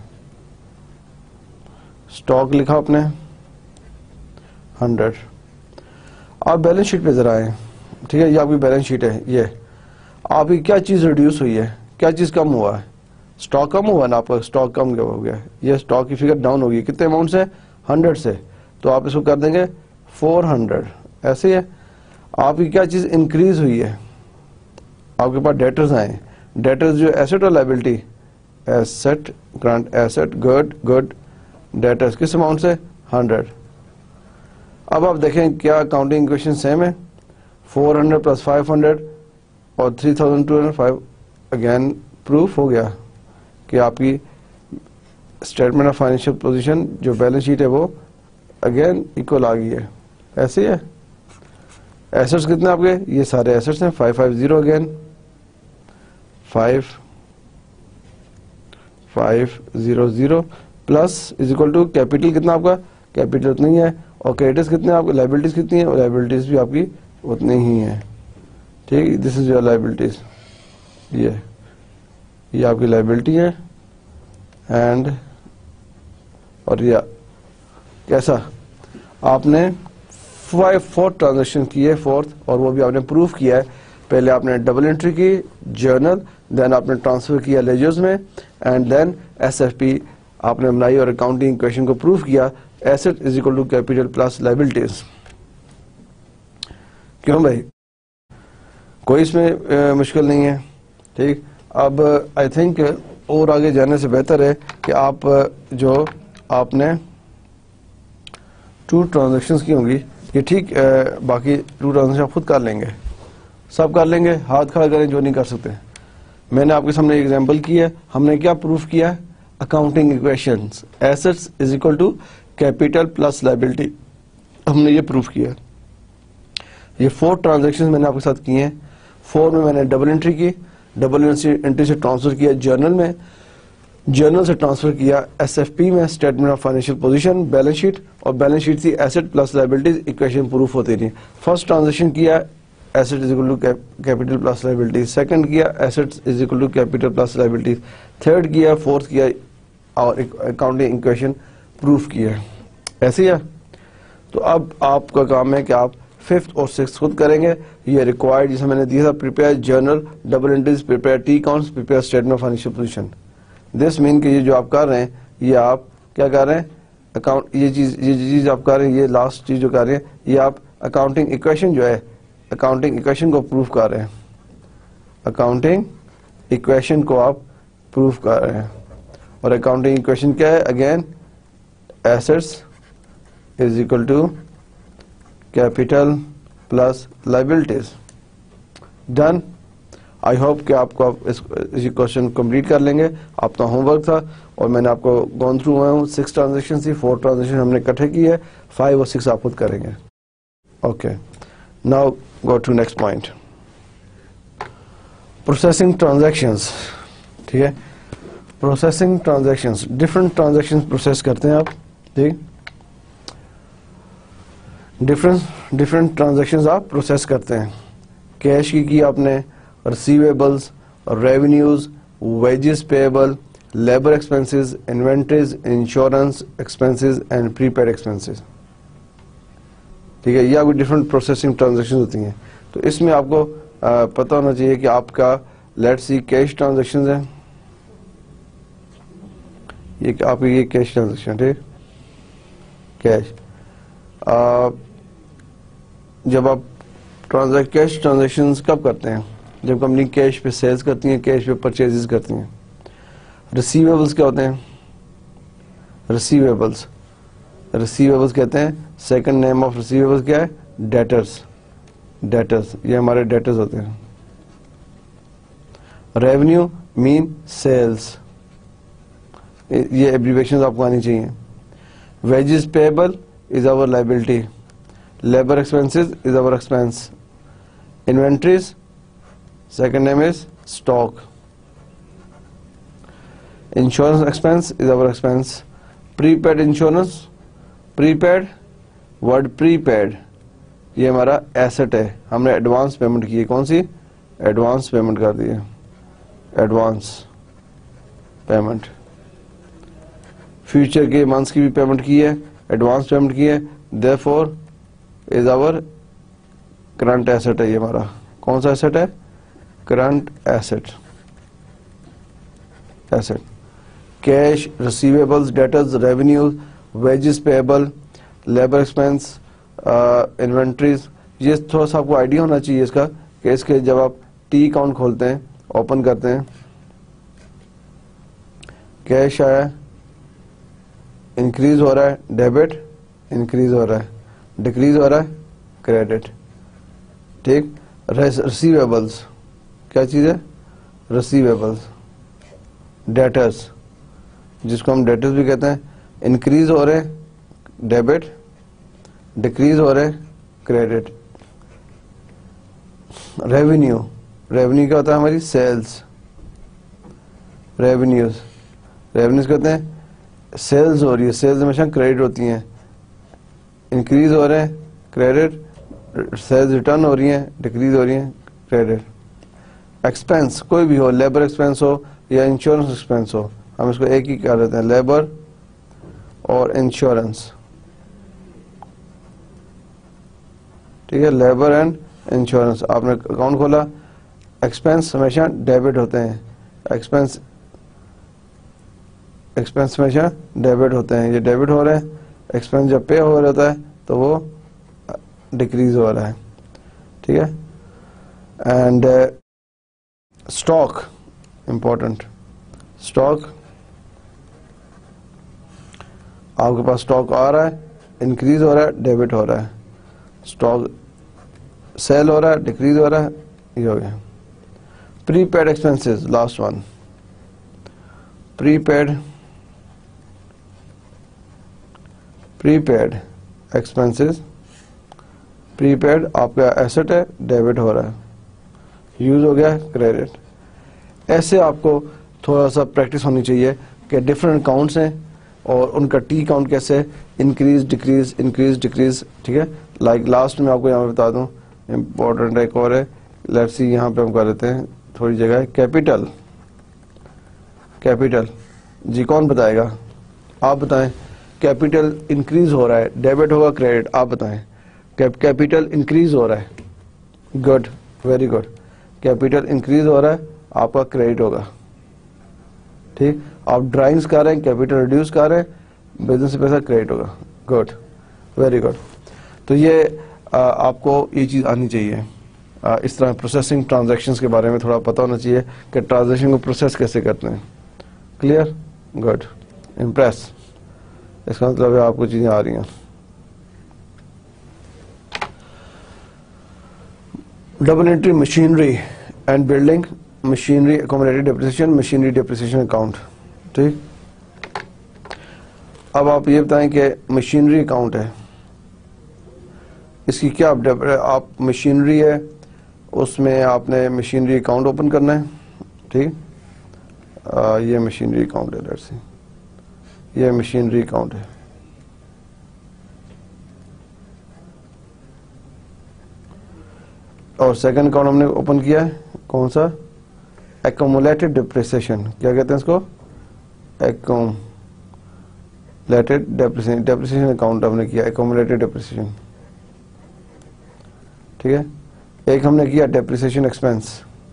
स्टॉक लिखा आपने हंड्रेड. आप बैलेंस शीट पे जरा आए. ठीक है, ये आपकी बैलेंस शीट है. ये आपकी क्या चीज रिड्यूस हुई है, क्या चीज कम हुआ है? स्टॉक कम हुआ ना आपका, स्टॉक कम हो गया. ये स्टॉक की फिगर डाउन होगी. कितने अमाउंट से? हंड्रेड से. तो आप इसको कर देंगे फोर हंड्रेड. ऐसे है. आपकी क्या चीज इंक्रीज हुई है? आपके पास डेटर्स आए. डेटर्स जो एसेट और liability, asset, grant asset, good, good. Debtors किस अमाउंट से? हंड्रेड. अब आप देखें क्या अकाउंटिंग इक्वेशन सेम है? Four hundred plus five hundred और three thousand two hundred five. Again proof हो गया कि आपकी स्टेटमेंट ऑफ फाइनेंशियल पोजीशन जो बैलेंस शीट है वो अगेन इक्वल आ गई है. ऐसे है. एसेट्स कितने आपके? ये सारे एसेट्स हैं. Five five zero again, five five zero zero plus is equal to capital कितना आपका? कैपिटल उतनी है. और क्रेडिट्स कितने आपके? लायबिलिटीज कितनी है? और लायबिलिटीज भी आपकी उतनी ही है. ठीक, दिस इज योर लायबिलिटीज. ये ये आपकी लायबिलिटी है. एंड और ये कैसा? आपने फाइव फोर्थ ट्रांजेक्शन की है, फोर्थ, और वो भी आपने प्रूफ किया है. पहले आपने डबल एंट्री की जर्नल, देन आपने ट्रांसफर किया लेजर्स में, एंड देन एसएफपी आपने बनाई और अकाउंटिंग इक्वेशन को प्रूफ किया. Asset is equal to capital plus liabilities. क्यों भाई? कोई इसमें मुश्किल नहीं है. ठीक, अब आई थिंक और आगे जाने से बेहतर है कि आप जो आपने ٹو ٹرانزیکشنز کی ہوں گی یہ ٹھیک. باقی ٹو ٹرانزیکشن آپ خود کر لیں گے, سب کر لیں گے, ہاتھ کھڑا کریں جو نہیں کر سکتے. میں نے آپ کے سامنے ایگزامپل کی ہے, ہم نے کیا پروف کیا ہے, accounting equations, assets is equal to capital plus liability, ہم نے یہ پروف کیا. یہ فور ٹرانزیکشن میں نے آپ کے ساتھ کیے ہیں. فور میں میں نے ڈبل انٹری کی, ڈبل انٹری سے ٹرانسفر کیا جرنل میں, جرنل سے ٹرانسفر کیا ایس ایف پی میں, statement of financial position, balance sheet, اور بیلنس شیٹ تھی asset plus liabilities, equation proof ہوتی رہی. فرسٹ ٹرانزیکشن کیا asset is equal to capital plus liabilities, second کیا asset is equal to capital plus liabilities, third کیا, فورتھ کیا, اور اکاؤنٹنگ اکویشن پروف کیا. ایسے ہی ہے. تو اب آپ کا کام ہے کہ آپ ففتھ اور سکس خود کریں گے. یہ ریکوائرڈ جسے میں نے دیا تھا, prepare journal, double entries, prepare T accounts, prepare statement of financial position. This mean کہ یہ جو آپ کر رہے ہیں یہ آپ کیا کر رہے ہیں, اکاؤنٹ, یہ چیز یہ چیز آپ کر رہے ہیں, یہ لاسٹ چیز جو کر رہے ہیں یہ آپ اکاؤنٹنگ اکویشن جو ہے, اکاؤنٹنگ اکویشن کو پروف کر رہے ہیں. اکاؤنٹنگ اکویشن کو آپ پروف کر رہے ہیں. اور اکاؤنٹنگ اکویشن کیا ہے, again assets is equal to capital plus liabilities. Done. I hope کہ آپ کو اس کوشچن کمپلیٹ کر لیں گے. آپ کا ہوم ورک تھا اور میں نے آپ کو گون تھرو ہوا ہوں. سکس ٹرانزیکشن تھی, فور ٹرانزیکشن ہم نے اکٹھے کی ہے, فائیو اور سکس آپ خود کریں گے. Okay, now go to next point, processing transactions. ٹھیک ہے, processing transactions, different transaction process کرتے ہیں آپ. ٹھیک, ڈفرنٹ ڈفرنٹ ٹرانزیکشنز آپ پروسیس کرتے ہیں. کیش کی کی آپ نے, receivables, revenues, wages payable, labour expenses, inventories, insurance expenses and prepaid expenses. ٹھیک ہے, یہ آپ کی ڈفرنٹ پروسیسنگ ٹرانزیکشن ہوتی ہیں. تو اس میں آپ کو پتہ ہونا چاہیے کہ آپ کا لیٹ سی کیش ٹرانزیکشنز ہیں, یہ آپ کی یہ کیش ٹرانزیکشن. ٹھیک, کیش, جب آپ ٹرانزیکٹ کیش ٹرانزیکشنز کب کرتے ہیں, جب کمپنی کیش پہ سیلز کرتی ہیں, کیش پہ پرچیزز کرتی ہیں. ریسیویبلس کیا ہوتے ہیں, ریسیویبلس ریسیویبلس کہتے ہیں, سیکنڈ نیم آف ریسیویبلس کیا ہے, ڈیٹرز. ڈیٹرز یہ ہمارے ڈیٹرز ہوتے ہیں. ریونیو مین سیلز, یہ ایبریویشنز آپ کو آنی چاہیے. Wages payable is our liability, labour expenses is our expense. Inventories second name is stock. Insurance expense is our expense. Prepaid insurance, prepaid, word prepaid یہ ہمارا ایسٹ ہے, ہم نے ایڈوانس پیمنٹ کی ہے. کون سی ایڈوانس پیمنٹ کر دی ہے, ایڈوانس پیمنٹ. فیوچر کے منتھس کی بھی پیمنٹ کی ہے, ایڈوانس پیمنٹ کی ہے, therefore is our current asset ہے. یہ ہمارا کون سا ایسٹ ہے, current asset. Asset, cash, receivables, debtors, revenue, wages payable, labour expense, inventories. یہ تھوڑا سا آپ کو آئیڈیا ہونا چاہیے اس کا کہ اس کے جب آپ ٹی اکاؤنٹ کھولتے ہیں, اوپن کرتے ہیں, کیش آیا, انکریز ہو رہا ہے, ڈیبٹ انکریز ہو رہا ہے, ڈیکریز ہو رہا ہے, کریڈٹ. ٹھیک, ریسیویبلز کیا چیز ہے, ریسیویبلز. ڈیٹرز جس کو ہم ڈیٹرز بھی کہتے ہیں, انکریز ہو رہے ڈیبٹ, ڈیکریز ہو رہے کریڈٹ. ریونیو, ریونیو کیا ہوتا ہے ہماری سیلز. ریونیوز, ریونیوز کہتے ہیں سیلز ہو رہی ہے, سیلز ہمیشہ کریڈٹ ہوتی ہیں. انکریز ہو رہے ہیں کریڈٹ, سیلز ریٹرن ہو رہی ہیں, ڈیکریز ہو رہی ہیں کریڈٹ. ایکسپینس کوئی بھی ہو, لیبر ایکسپینس ہو یا انشورنس ایکسپینس ہو, ہم اس کو ایک ہی کر دیتے ہیں, لیبر اور انشورنس. ٹھیک ہے, لیبر اینڈ انشورنس. آپ نے اکاؤنٹ کھولا, ایکسپینس ہمیشہ ڈیبٹ ہوتے ہیں, ایکسپینس ایکسپینس ہمیشہ ڈیبٹ ہوتے ہیں. یہ ڈیبٹ ہو رہے ہیں, ایکسپینس جب پے ہو رہا ہے تو وہ ڈیکریز ہو رہا ہے. ٹھیک ہے, اینڈ اسٹاک امپورٹنٹ. اسٹاک, آپ کے پاس اسٹاک آ رہا ہے, انکریز ہو رہا ہے ڈیبٹ ہو رہا ہے, اسٹاک سیل ہو رہا ہے ڈیکریز ہو رہا ہے, یہ ہو گیا. Prepaid expenses, last one, prepaid prepaid expenses, prepaid آپ کا ایسٹ ہے ڈیبٹ ہو رہا ہے, یوز ہو گیا کریڈٹ. ایسے آپ کو تھوڑا سا پریکٹس ہونی چاہیے کہ ڈفرینٹ اکاؤنٹس ہیں اور ان کا T account increase decrease increase decrease ڈیکریز, ٹھیک ہے. لائک لاسٹ میں آپ کو یہاں پہ بتا دوں, امپورٹنٹ ایک اور ہے, لیٹس سی یہاں پہ ہم کر لیتے ہیں تھوڑی جگہ, کیپیٹل کیپیٹل جی کون بتائے گا, آپ بتائیں. کیپیٹل انکریز ہو رہا ہے ڈیبٹ ہوگا کریڈٹ, آپ بتائیں. کیپیٹل انکریز ہو رہا ہے, good very good, capital increase ہو رہا ہے آپ کا کریڈٹ ہوگا, ٹھیک. آپ ڈرائنگس کر رہے ہیں کیپیٹل ریڈیوس کر رہے ہیں, بزنس سے پیسہ کریڈٹ ہوگا, گڈ ویری گڈ. تو یہ آپ کو یہ چیز آنی چاہیے. اس طرح پروسیسنگ ٹرانزیکشنز کے بارے میں تھوڑا پتہ ہونا چاہیے کہ ٹرانزیکشن کو پروسیس کیسے کرتے ہیں. Clear, good, impress. اس کا مطلب ہے آپ کو چیزیں آ رہی ہیں. Double entry machinery and building, machinery accumulated depreciation, machinery depreciation account, ٹھیک. اب آپ یہ بتائیں کہ مشینری اکاؤنٹ ہے, اس کی کیا آپ مشینری ہے اس میں آپ نے مشینری اکاؤنٹ اوپن کرنا ہے, ٹھیک. یہ مشینری اکاؤنٹ ہے, لیٹس سی یہ مشینری اکاؤنٹ ہے. اور سیکنڈ اکاؤنٹ ہم نے اوپن کیا ہے کون سا, ایکومولیٹڈ ڈیپریسیشن, کیا کہتے ہیں اس کو, ایکومولیٹڈ ڈیپریسیشن, ڈیپریسیشن اکاؤنٹ ہم نے کیا, ایکومولیٹڈ ڈیپریسیشن, ٹھیک ہے. ایک ہم نے کیا ڈیپریسیشن ایکسپینس,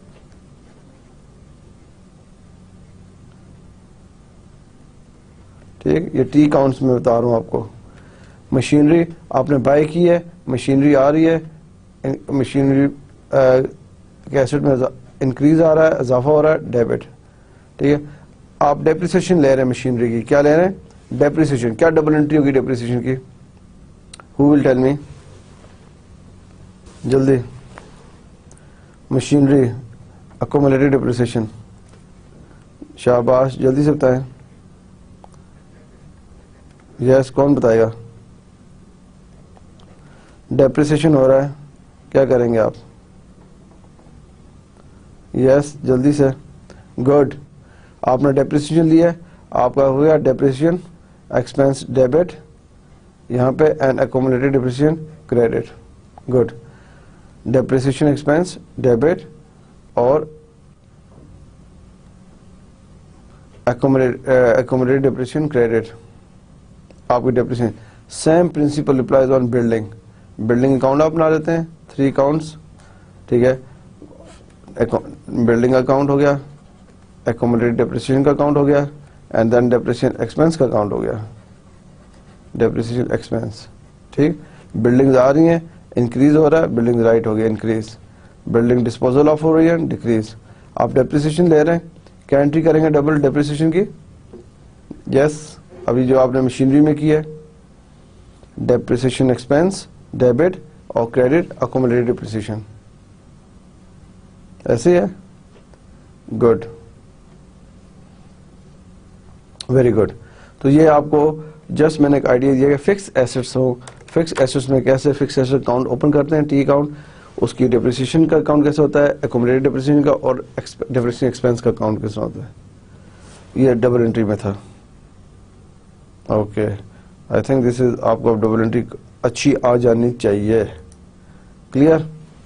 ٹھیک. یہ ٹی اکاؤنٹس میں بتا رہا ہوں آپ کو. مشینری آپ نے بائی کی ہے, مشینری آ رہی ہے, مشینری کے ایسٹ میں انکریز آ رہا ہے, اضافہ ہو رہا ہے, ڈیبٹ, ٹھیک ہے. آپ ڈیپریسیشن لے رہے ہیں مشینری کی, کیا لے رہے ہیں, ڈیپریسیشن. کیا ڈبل انٹری ہوگی ڈیپریسیشن کی, ہو ول ٹیل می, جلدی. مشینری ایکومولیٹڈ ڈیپریسیشن, شاباش جلدی سے بتائیں. یس, کون بتائے گا. ڈیپریسیشن ہو رہا ہے, کیا کریں گے آپ, یس جلدی سے, گڈ. آپ نے ڈیپریسیشن لیا ہے, آپ کا ہو گیا ڈیپریسیشن ایکسپینس ڈیبٹ, یہاں پہ and accumulated depreciation credit, good. Depreciation expense debit اور ایکومولیٹڈ ڈیپریسیشن کریڈٹ, آپ کی depreciation. Same principle applies on building. Building account آپ بنا لیتے ہیں, تھری اکاؤنٹس, ٹھیک ہے. بلڈنگ اکاؤنٹ ہو گیا, ایکومولیٹڈ ڈیپریسیشن کا اکاؤنٹ ہو گیا, اینڈ دین ڈیپریسیشن ایکسپینس کا اکاؤنٹ ہو گیا, ڈیپریسیشن ایکسپینس, ٹھیک. بلڈنگز آ رہی ہیں, انکریز ہو رہا ہے, بلڈنگ رائٹ ہو گیا انکریز, بلڈنگ ڈسپوزل آف ہو رہی ہے ڈیکریز. آپ ڈیپریسیشن لے رہے ہیں, کیا انٹری کریں گے ڈبل ڈیپریسیشن کی, یس. ابھی جو آپ نے مشینری میں کی ہے ڈیپریسیشن ایکسپینس ڈیبٹ اور کریڈٹ ایکومولیٹڈ ڈیپریسیشن, ایسے ہے, گڈ ویری گڈ. تو یہ آپ کو جسٹ میں نے ایک آئیڈیا دیا کہ فکس ایسٹس ہو, فکس ایسٹس میں کیسے فکس ایسٹ اکاؤنٹ اوپن کرتے ہیں, ٹی اکاؤنٹ, اس کی ڈیپریسیشن کا اکاؤنٹ کیسے ہوتا ہے, ایکومولیٹڈ ڈیپریسیشن کا, اور ڈیپریسیشن ایکسپینس کا اکاؤنٹ کیسے ہوتا ہے. یہ ڈبل انٹری میں تھا. اوکے, آئی تھنک دس از, آپ کو ڈبل انٹری اچھی آ جانی چاہیے. کلیئر.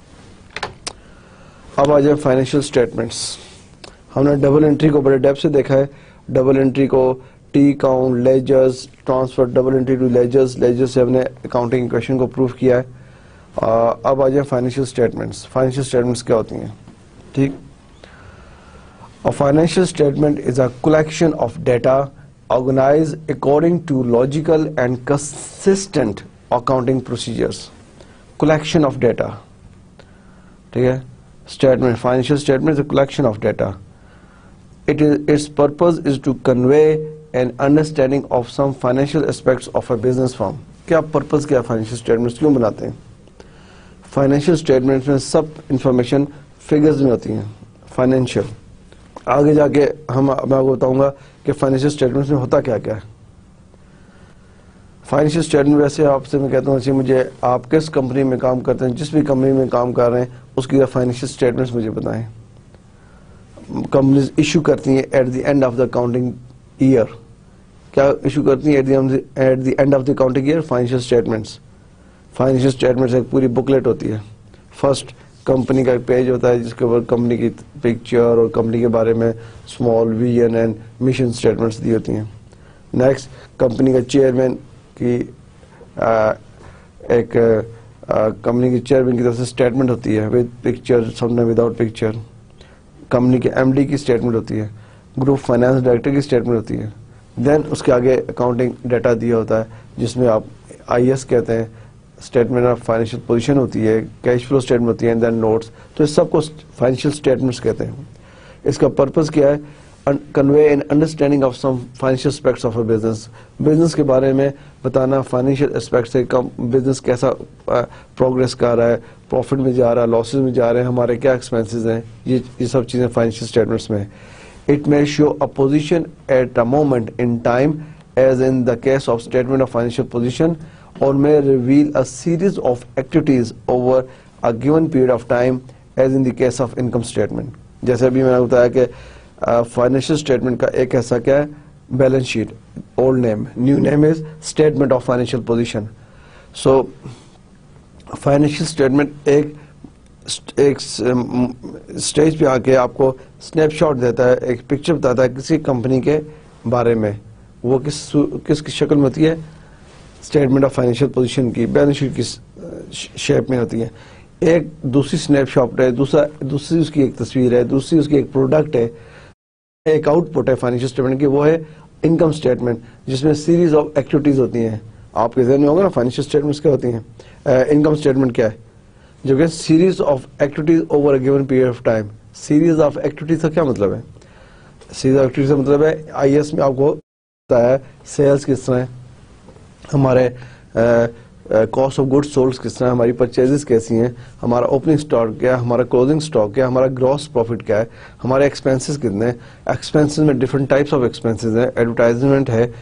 اب آ جائیں فائنینشیل اسٹیٹمنٹس. ہم نے ڈبل انٹری کو بڑے ڈیپ سے دیکھا ہے. ڈبل انٹری کو T account, ledgers, transfer, double entry to ledgers, ledgers سے ہم نے اکاؤنٹنگ ایکویشن کو پروف کیا ہے. اب آ جائیں فائنینشیل اسٹیٹمنٹس. فائنینشیل اسٹیٹمنٹس کیا ہوتی ہیں, ٹھیک. A financial statement is a collection of data organized according to logical and consistent accounting procedures. Collection of data. ٹھیک ہے. Statement, financial statement is a collection of data. It is, its purpose is to convey an understanding of some financial aspects of a business firm. کیا پرپز کیا فائنینشیل اسٹیٹمنٹس کیوں بناتے ہیں؟ فائنینشیل اسٹیٹمنٹس میں سب انفارمیشن فگرز میں ہوتی ہیں فائنینشیل. آگے جا کے ہم میں آپ کو بتاؤں گا کہ فائنینشیل اسٹیٹمنٹس میں ہوتا کیا کیا ہے. فائنینشیل اسٹیٹمنٹ ویسے آپ سے میں کہتا ہوں مجھے آپ کس کمپنی میں کام کرتے ہیں, جس بھی کمپنی میں کام کر رہے ہیں اس کی فائنینشیل اسٹیٹمنٹس مجھے بتائیں. کمپنیز ایشو کرتی ہیں at the end of the accounting year. کیا ایشو کرتی ہیں at the end of the accounting year? Financial statements. Financial statements ایک پوری بکلیٹ ہوتی ہے. فرسٹ کمپنی کا ایک پیج ہوتا ہے جس کے اوپر کمپنی کی پکچر اور کمپنی کے بارے میں small vision and mission statements دی ہوتی ہیں. نیکسٹ کمپنی کا چیئرمین کی ایک کمپنی کی چیئرمین کی طرف سے اسٹیٹمنٹ ہوتی ہے with picture some time without picture. Company کے ایم ڈی کی اسٹیٹمنٹ ہوتی ہے. گروپ فائنانس ڈائریکٹر کی اسٹیٹمنٹ ہوتی ہے. دین اس کے آگے اکاؤنٹنگ ڈیٹا دیا ہوتا ہے جس میں آپ آئی ایس کہتے ہیں, اسٹیٹمنٹ آف فائنینشیل پوزیشن ہوتی ہے, کیش فلو اسٹیٹمنٹ ہوتی ہے, دین نوٹس. تو اس سب کو فائنینشیل اسٹیٹمنٹس کہتے ہیں. اس کا پرپز کیا ہے؟ Convey an understanding of some financial aspects of a business. Business کے بارے میں بتانا, فائنینشیل اسپیکٹ سے کم بزنس کیسا پروگرس کر رہا ہے, پروفٹ میں جا رہا ہے, لاسز میں جا رہے ہیں, ہمارے کیا ایکسپینسز ہیں, یہ یہ سب چیزیں فائنینشیل اسٹیٹمنٹس میں. It may show a position at a moment in time, as in the case of statement of financial position, or may reveal a series of activities over a given period of time, as in the case of income statement. جیسے ابھی میں نے بتایا کہ فائنینشیل اسٹیٹمنٹ کا ایک ایسا کیا ہے, balance sheet. Old name, new name is statement of financial position. So financial statement ایک ایک اسٹیج پہ آ کے آپ کو اسنیپ شاٹ دیتا ہے, ایک پکچر بتاتا ہے کسی کمپنی کے بارے میں. وہ کس کس کی شکل میں ہوتی ہے؟ اسٹیٹمنٹ آف فائنینشیل پوزیشن کی, بیلنس شیٹ کی شیپ میں ہوتی ہے. ایک دوسری اسنیپ شاٹ ہے, دوسرا دوسری اس کی ایک تصویر ہے, دوسری اس کی ایک پروڈکٹ ہے, ایک آؤٹ پٹ ہے فائنینشیل اسٹیٹمنٹ کی, وہ ہے انکم اسٹیٹمنٹ, جس میں سیریز آف ایکٹیویٹیز ہوتی ہیں. آپ کے ذہن میں ہوگا نا فائنینشیل اسٹیٹمنٹس کیا ہوتی ہیں. انکم اسٹیٹمنٹ کیا ہے؟ جو کہ series of activities over a given period of time. Series of activities کا کیا مطلب ہے؟ سیریز آف ایکٹیویٹیز کا مطلب ہے آئی ایس میں آپ کو بتایا ہے سیلز کس طرح ہے, ہمارے کاسٹ آف گڈ سولڈ کس طرح, ہماری پرچیزز کیسی ہیں, ہمارا اوپننگ اسٹاک کیا ہے, ہمارا کلوزنگ اسٹاک کیا ہے, ہمارا گراس پروفٹ کیا ہے, ہمارے ایکسپینسز کتنے ہیں. ایکسپینسز میں ڈفرنٹ ٹائپس آف ایکسپینسز ہیں, ایڈورٹائزمنٹ ہے,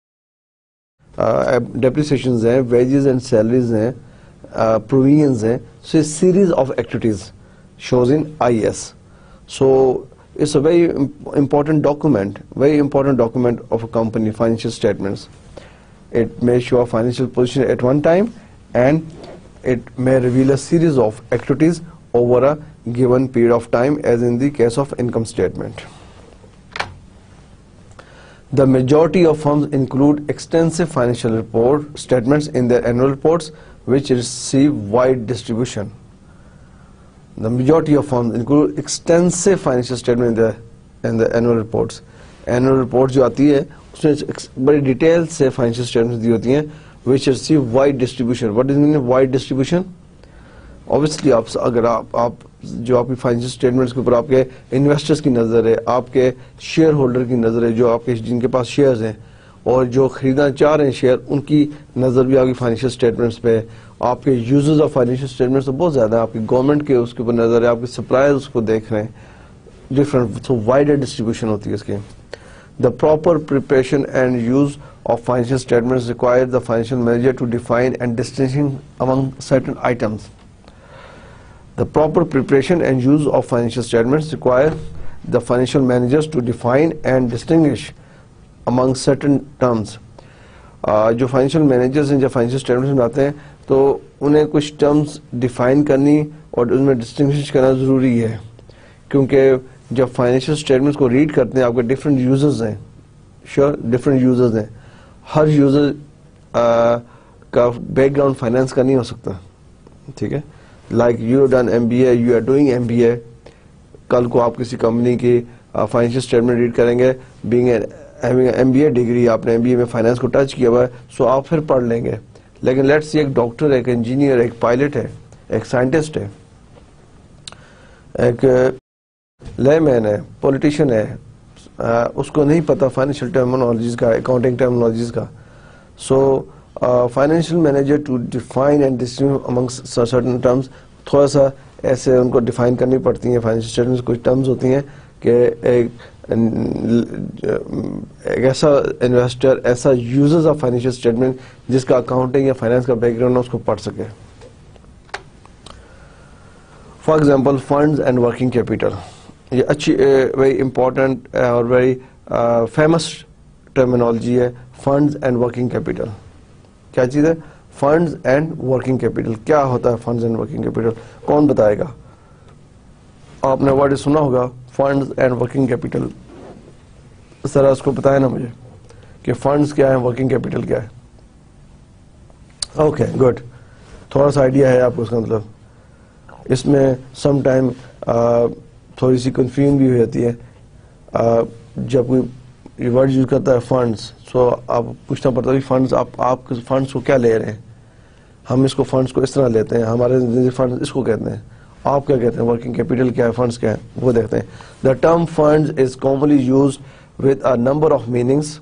ڈیپریسیشنز ہیں, ویجز اینڈ سیلریز ہیں, پروویژنز ہیں. So a series of activities shows in I S. So it's a very important document, very important document of a company, financial statements. It may show a financial position at one time, and it may reveal a series of activities over a given period of time, as in the case of income statement. The majority of firms include extensive financial report statements in their annual reports, which receive wide distribution. The majority of firms include extensive financial statement in the in the annual reports. Annual reports جو آتی ہے اس میں بڑی ڈیٹیل سے فائنینشیل اسٹیٹمنٹس دی ہوتی ہیں, which receive wide distribution. What is mean wide distribution? Obviously آپ اگر آپ آپ جو آپ کی فائنینشیل اسٹیٹمنٹس کے اوپر آپ کے انویسٹرز کی نظر ہے, آپ کے شیئر ہولڈر کی نظر ہے, جو آپ کے جن کے پاس شیئرز ہیں اور جو خریدنا چاہ رہے ہیں شیئر, ان کی نظر بھی آپ کی فائنینشیل اسٹیٹمنٹس پہ. آپ کے یوزرز آف فائنینشیل اسٹیٹمنٹس تو بہت زیادہ ہے, آپ کی گورنمنٹ کے اس کے اوپر نظر ہے, آپ کے سپلائرز اس کو دیکھ رہے ہیں, ڈفرنٹ سو وائڈر ڈسٹریبیوشن ہوتی ہے اس کی. The proper preparation and use of financial statements require the financial manager to define and distinguish among certain items. The proper preparation and use of financial statements require the financial managers to define and distinguish among certain terms. جو فائنینشیل مینیجرز ہیں جب فائنینشیل اسٹیٹمنٹس بناتے ہیں تو انہیں کچھ ٹرمز ڈیفائن کرنی اور ان میں ڈسٹنگوش کرنا ضروری ہے, کیونکہ جب فائنینشیل اسٹیٹمنٹس کو ریڈ کرتے ہیں آپ کے ڈفرینٹ یوزرز ہیں, شیور ڈفرینٹ یوزرز ہیں, ہر یوزر کا بیک گراؤنڈ فائنینس کا نہیں ہو سکتا, ٹھیک ہے. Like you done M B A, you are doing M B A, کل کو آپ کسی کمپنی کی فائنینشیل اسٹیٹمنٹ ریڈ کریں گے, being M B A degree, آپ نے ایم بی اے میں فائنینس کو ٹچ کیا ہوا ہے, سو آپ پھر پڑھ لیں گے. لیکن لیٹس سی ایک ڈاکٹر, ایک انجینئر, ایک پائلٹ ہے, ایک سائنٹسٹ ہے, ایک لے مین ہے, پولیٹیشین ہے, اس کو نہیں پتا فائنینشیل ٹرمنالوجیز کا, اکاؤنٹنگ ٹرمنالوجیز کا. So financial manager to define and distinguish amongst certain terms. تھوڑا سا ایسے ان کو ڈیفائن کرنی پڑتی ہیں فائنینشیل اسٹیٹمنٹس. کچھ ٹرمز ہوتی ہیں کہ ایک ایک ایسا انویسٹر ایسا یوزرز آف فائنینشیل اسٹیٹمنٹ جس کا اکاؤنٹنگ یا فائنینس کا بیک گراؤنڈ اس کو پڑھ سکے. For example funds and working capital, یہ اچھی ویری امپورٹنٹ اور ویری فیمس ٹرمینالوجی ہے. فنڈز اینڈ ورکنگ کیپیٹل کیا چیز ہے؟ Funds and working capital. کیا ہوتا ہے فنڈز اینڈ ورکنگ کیپیٹل؟ کون بتائے گا؟ آپ نے ورڈ سنا ہوگا فنڈز اینڈ ورکنگ کیپیٹل. ذرا اس کو بتائیں نا مجھے کہ فنڈز کیا ہے, ورکنگ کیپیٹل کیا ہے. اوکے گڈ, تھوڑا سا آئیڈیا ہے آپ کو اس کا مطلب. اس میں سم ٹائم تھوڑی سی کنفیوژن بھی ہو جاتی ہے جب کوئی ورڈ یوز کرتا ہے فنڈز. سو آپ پوچھنا پڑتا ہے فنڈز آپ آپ فنڈز کو کیا لے رہے ہیں. ہم اس کو فنڈز کو اس طرح لیتے ہیں, ہمارے فنڈز اس کو کہتے ہیں, آپ کیا کہتے ہیں, ورکنگ کیپیٹل کیا ہے, فنڈز کیا ہے, وہ دیکھتے ہیں. The term funds is commonly used with a number of meanings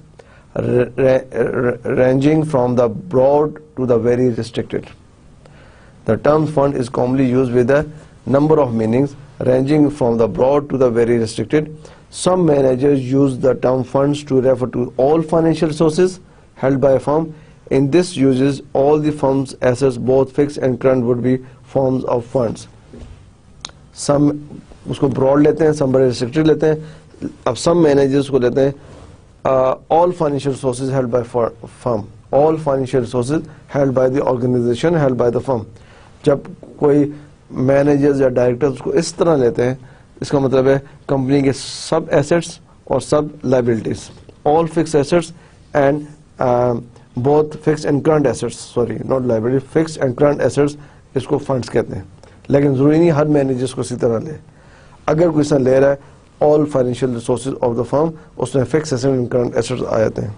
ranging from the broad to the very restricted. The term fund is commonly used with a number of meanings ranging from the broad to the very restricted. Some managers use the term funds to refer to all financial resources held by a firm. In this uses, all the firm's assets, both fixed and current, would be forms of funds. Some उसको broad लेते हैं, some very restricted लेते हैं. अब some managers को लेते हैं uh, all financial resources held by firm, all financial resources held by the organization, held by the firm. جب کوئی مینیجرز یا ڈائریکٹرز کو اس طرح لیتے ہیں, اس کا مطلب ہے کمپنی کے سب ایسٹس اور سب liabilities, all fixed assets and uh, both fixed and current assets, sorry not liability, fixed and current assets, اس کو فنڈز کہتے ہیں. لیکن ضروری نہیں ہر مینیجرز کو اسی طرح لے. اگر کوئی سا لے رہا ہے all financial resources of the firm, اس میں fixed assets and current assets آ جاتے ہیں.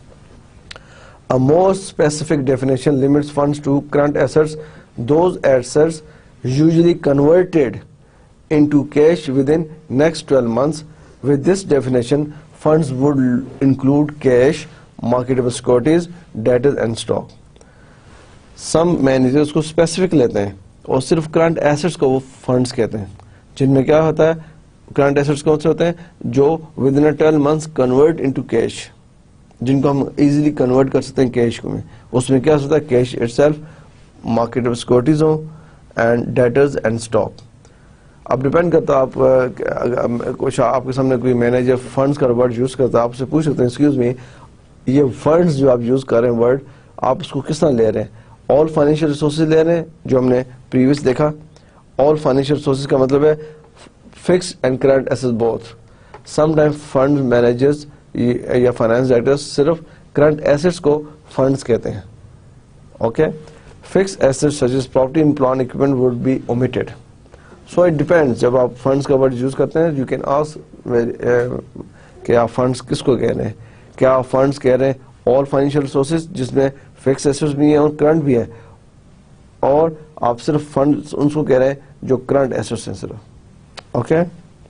A more specific definition limits funds to current assets, those assets usually converted into cash within next twelve months. With this definition, funds would include cash, marketable securities, debtors and stock. Some managers کو specific لیتے ہیں اور صرف current assets کو وہ funds کہتے ہیں, جن میں کیا ہوتا ہے, current assets کون سے ہوتے ہیں جو within a twelve months convert into cash, جن کو ہم easily convert کر سکتے ہیں کیش میں. اس میں کیا ہوتا ہے, cash itself, marketable securities ہوں and debtors and stock. اب ڈیپینڈ کرتا ہے آپ کچھ آپ کے سامنے کوئی مینیجر فنڈز کا ورڈ یوز کرتا ہے, آپ سے پوچھ سکتے ہیں ایکسکیوز می یہ فنڈز جو آپ یوز کر رہے ہیں ورڈ, آپ اس کو کس طرح لے رہے ہیں, آل فائنینشیل ریسورسز لے رہے ہیں جو ہم نے پریویس دیکھا. آل فائنینشیل ریسورسز کا مطلب ہے fixed and current assets both. Some time fund managers یا فائنانس ڈائریکٹرز صرف کرنٹ ایسیٹس کو فنڈز کہتے ہیں. Okay, fixed assets such as property and plant equipment would be omitted. So it depends, جب آپ فنڈز کا ورڈ یوز کرتے ہیں یو کین آسک کہ آپ فنڈز کس کو کہہ رہے ہیں. کیا آپ فنڈز کہہ رہے ہیں آل فائنینشیل ریسورسز جس میں فکس ایسیٹس بھی ہیں اور کرنٹ بھی ہے, اور آپ صرف فنڈز ان کو کہہ رہے ہیں جو کرنٹ ایسیٹس ہیں صرف. Okay,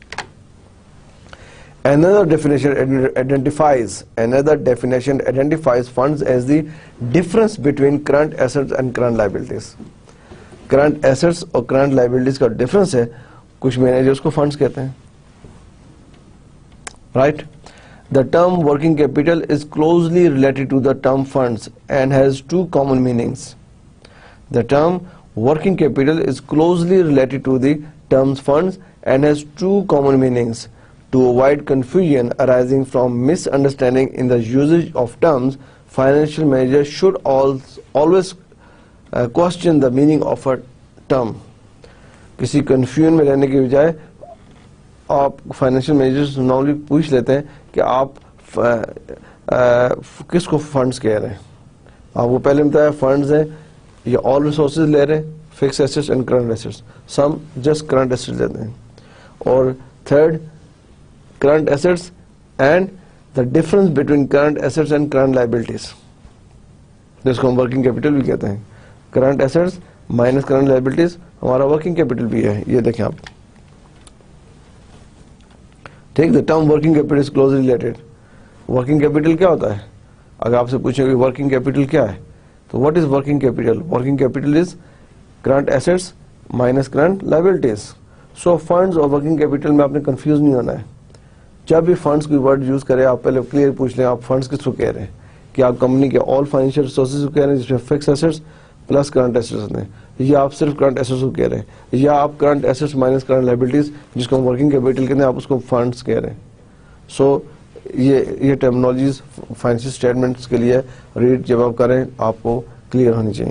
another definition identifies another definition identifies funds as the difference between current assets and current liabilities. Current assets اور کرنٹ لائبلٹیز کا ڈفرنس ہے, کچھ مینیجرز کو فنڈز کہتے ہیں. Right, the term working capital is closely related to the term funds and has two common meanings. The term working capital is closely related to the terms funds and has two common meanings. To avoid confusion arising from misunderstanding in the usage of terms, financial managers should always Uh, question the meaning of a term. کسی کنفیوژن میں رہنے کی بجائے آپ فائنینشیل مینیجرز نارملی پوچھ لیتے ہیں کہ آپ کس کو فنڈز کہہ رہے ہیں. آپ کو پہلے بتایا فنڈز ہیں یہ آل ریسورسز لے رہے ہیں, fixed assets and current assets, some just current assets لیتے ہیں. اور third, current assets and the difference between current assets and current liabilities, جس کو ہم ورکنگ کیپیٹل بھی کہتے ہیں. Current assets minus current liabilities ہمارا ورکنگ کیپیٹل بھی ہے, یہ دیکھیں آپ. ٹھیک, the term working capital is closely related. Working capital کیا ہوتا ہے, اگر آپ سے پوچھیں کہ ورکنگ کیپیٹل کیا ہے, تو what is working capital? Working capital is current assets minus current liabilities. So funds اور working capital میں آپ نے confuse نہیں ہونا ہے. جب بھی funds کوئی word use کرے آپ پہلے clear پوچھ لیں آپ funds کس کو کہہ رہے ہیں, کہ آپ کمپنی کے all financial resources کو کہہ رہے ہیں جس میں fixed assets plus current assets ہوتے ہیں, یا آپ صرف current assets کو کہہ رہے ہیں, یا آپ current assets minus current liabilities جس کو ہم working capital کہتے ہیں آپ اس کو funds کہہ رہے ہیں. سو یہ یہ ٹرمنالوجیز فائنینشیل اسٹیٹمنٹس کے لیے ریڈ جب آپ کریں آپ کو کلیئر ہونی چاہیے.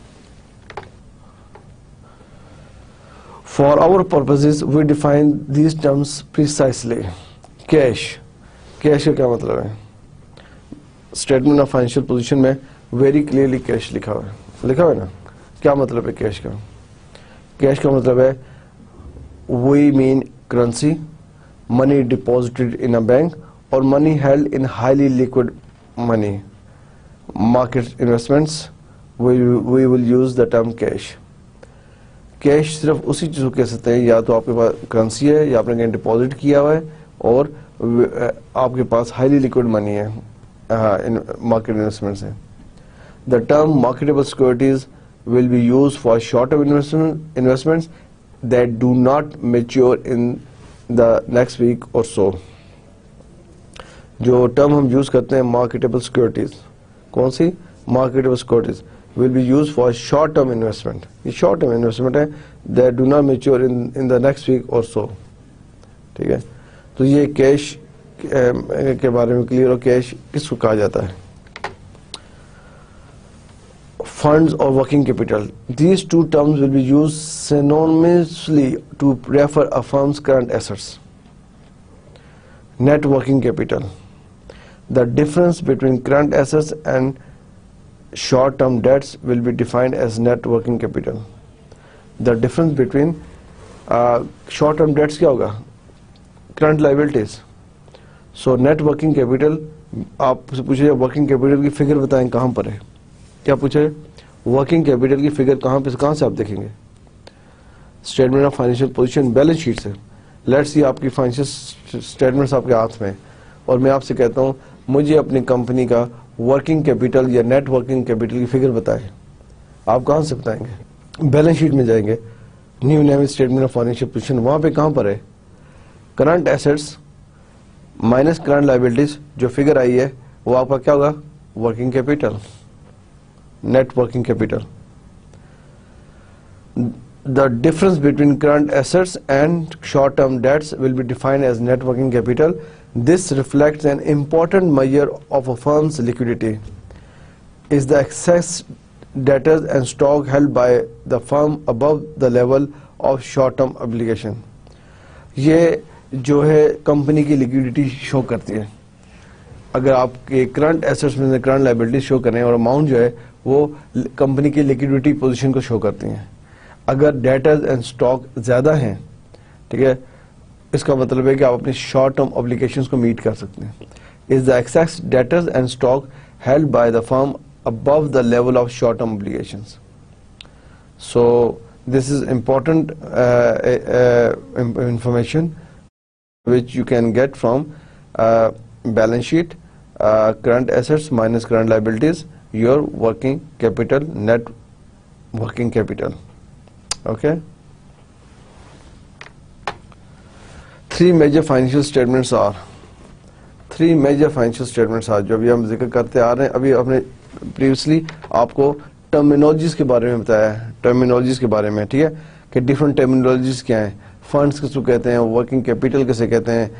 For our purposes we define these terms precisely. Cash, cash کا کیا مطلب ہے؟ اسٹیٹمنٹ آف فائنینشیل پوزیشن میں ویری کلیئرلی کیش لکھا ہوا ہے, لکھا ہوا ہے نا. کیا مطلب ہے کیش کا؟ کیش کا مطلب ہے we mean currency, money deposited in a bank or money held in highly liquid money. Market investments, we, we will use the term cash. Cash صرف اسی چیز کو کہہ سکتے ہیں یا تو آپ کے پاس کرنسی ہے یا آپ نے کہیں ڈپازٹ کیا ہوا ہے اور آپ کے پاس ہائیلی لیکوڈ منی ہے مارکیٹ انویسٹمنٹ سے. The term marketable securities will be used for short-term investment, investments that do not mature in the next week or so. جو ٹرم ہم یوز کرتے ہیں مارکیٹیبل سیکورٹیز, کون سی؟ Marketable securities will be used for short term investment. یہ شارٹ ٹرم انویسٹمنٹ ہے that do not mature in in the next week or so. ٹھیک ہے, تو یہ کیش کے بارے میں کلیئر ہو. کیش کس کو کہا جاتا ہے؟ Funds or working capital. These two terms will be used synonymously to refer a firm's current assets. Net working capital. The difference between current assets and short-term debts will be defined as net working capital. The difference between uh, short-term debts کیا ہوگا؟ Current liabilities. So net working capital آپ سے پوچھے working capital کی فگر بتائیں کہاں پر ہے؟ کیا پوچھے؟ ورکنگ کیپٹل کی فگر کہاں پہ کہاں سے آپ دیکھیں گے؟ Statement of financial position balance sheet سے. لیٹس سی آپ کی فائنینشیل اسٹیٹمنٹس آپ کے ہاتھ میں اور میں آپ سے کہتا ہوں مجھے اپنی کمپنی کا ورکنگ کیپٹل یا نیٹ ورکنگ کیپٹل کی فگر بتائیں. آپ کہاں سے بتائیں گے؟ بیلنس شیٹ میں جائیں گے, new name statement of financial position, وہاں پہ کہاں پر ہے؟ Current assets minus current liabilities جو فگر آئی ہے وہ آپ کا کیا ہوگا؟ Working capital, net working capital. The difference between current assets and short-term debts will be defined as net working capital. This reflects an important measure of a firm's liquidity. Is the excess debtors and stock held by the firm above the level of short-term obligation. یہ جو ہے کمپنی کی liquidity شو کرتی ہے. اگر آپ کے کرنٹ ایسٹس میں کرنٹ لائبلٹی شو کریں اور اماؤنٹ جو ہے وہ کمپنی کی لیکوڈیٹی پوزیشن کو شو کرتی ہیں. اگر ڈیٹرز اینڈ اسٹاک زیادہ ہیں, ٹھیک ہے, اس کا مطلب ہے کہ آپ اپنی شارٹ ٹرم اوبلیگیشنز کو میٹ کر سکتے ہیں. Is the excess debtors and stock held by the firm above the level of short term obligations. So this is important information which you can get from uh, balance sheet, uh, current assets minus current liabilities, your working capital, net working capital. Okay. Three major financial statements are three major financial statements are جو ابھی ہم ذکر کرتے آ رہے ہیں. ابھی ہم نے پریویسلی آپ کو ٹرمینالوجیز کے بارے میں بتایا ہے, ٹرمینالوجیز کے بارے میں, ٹھیک ہے, کہ ڈفرنٹ ٹرمینالوجیز کیا ہیں, فنڈس کس کو کہتے ہیں, ورکنگ کیپٹل کسے کہتے ہیں.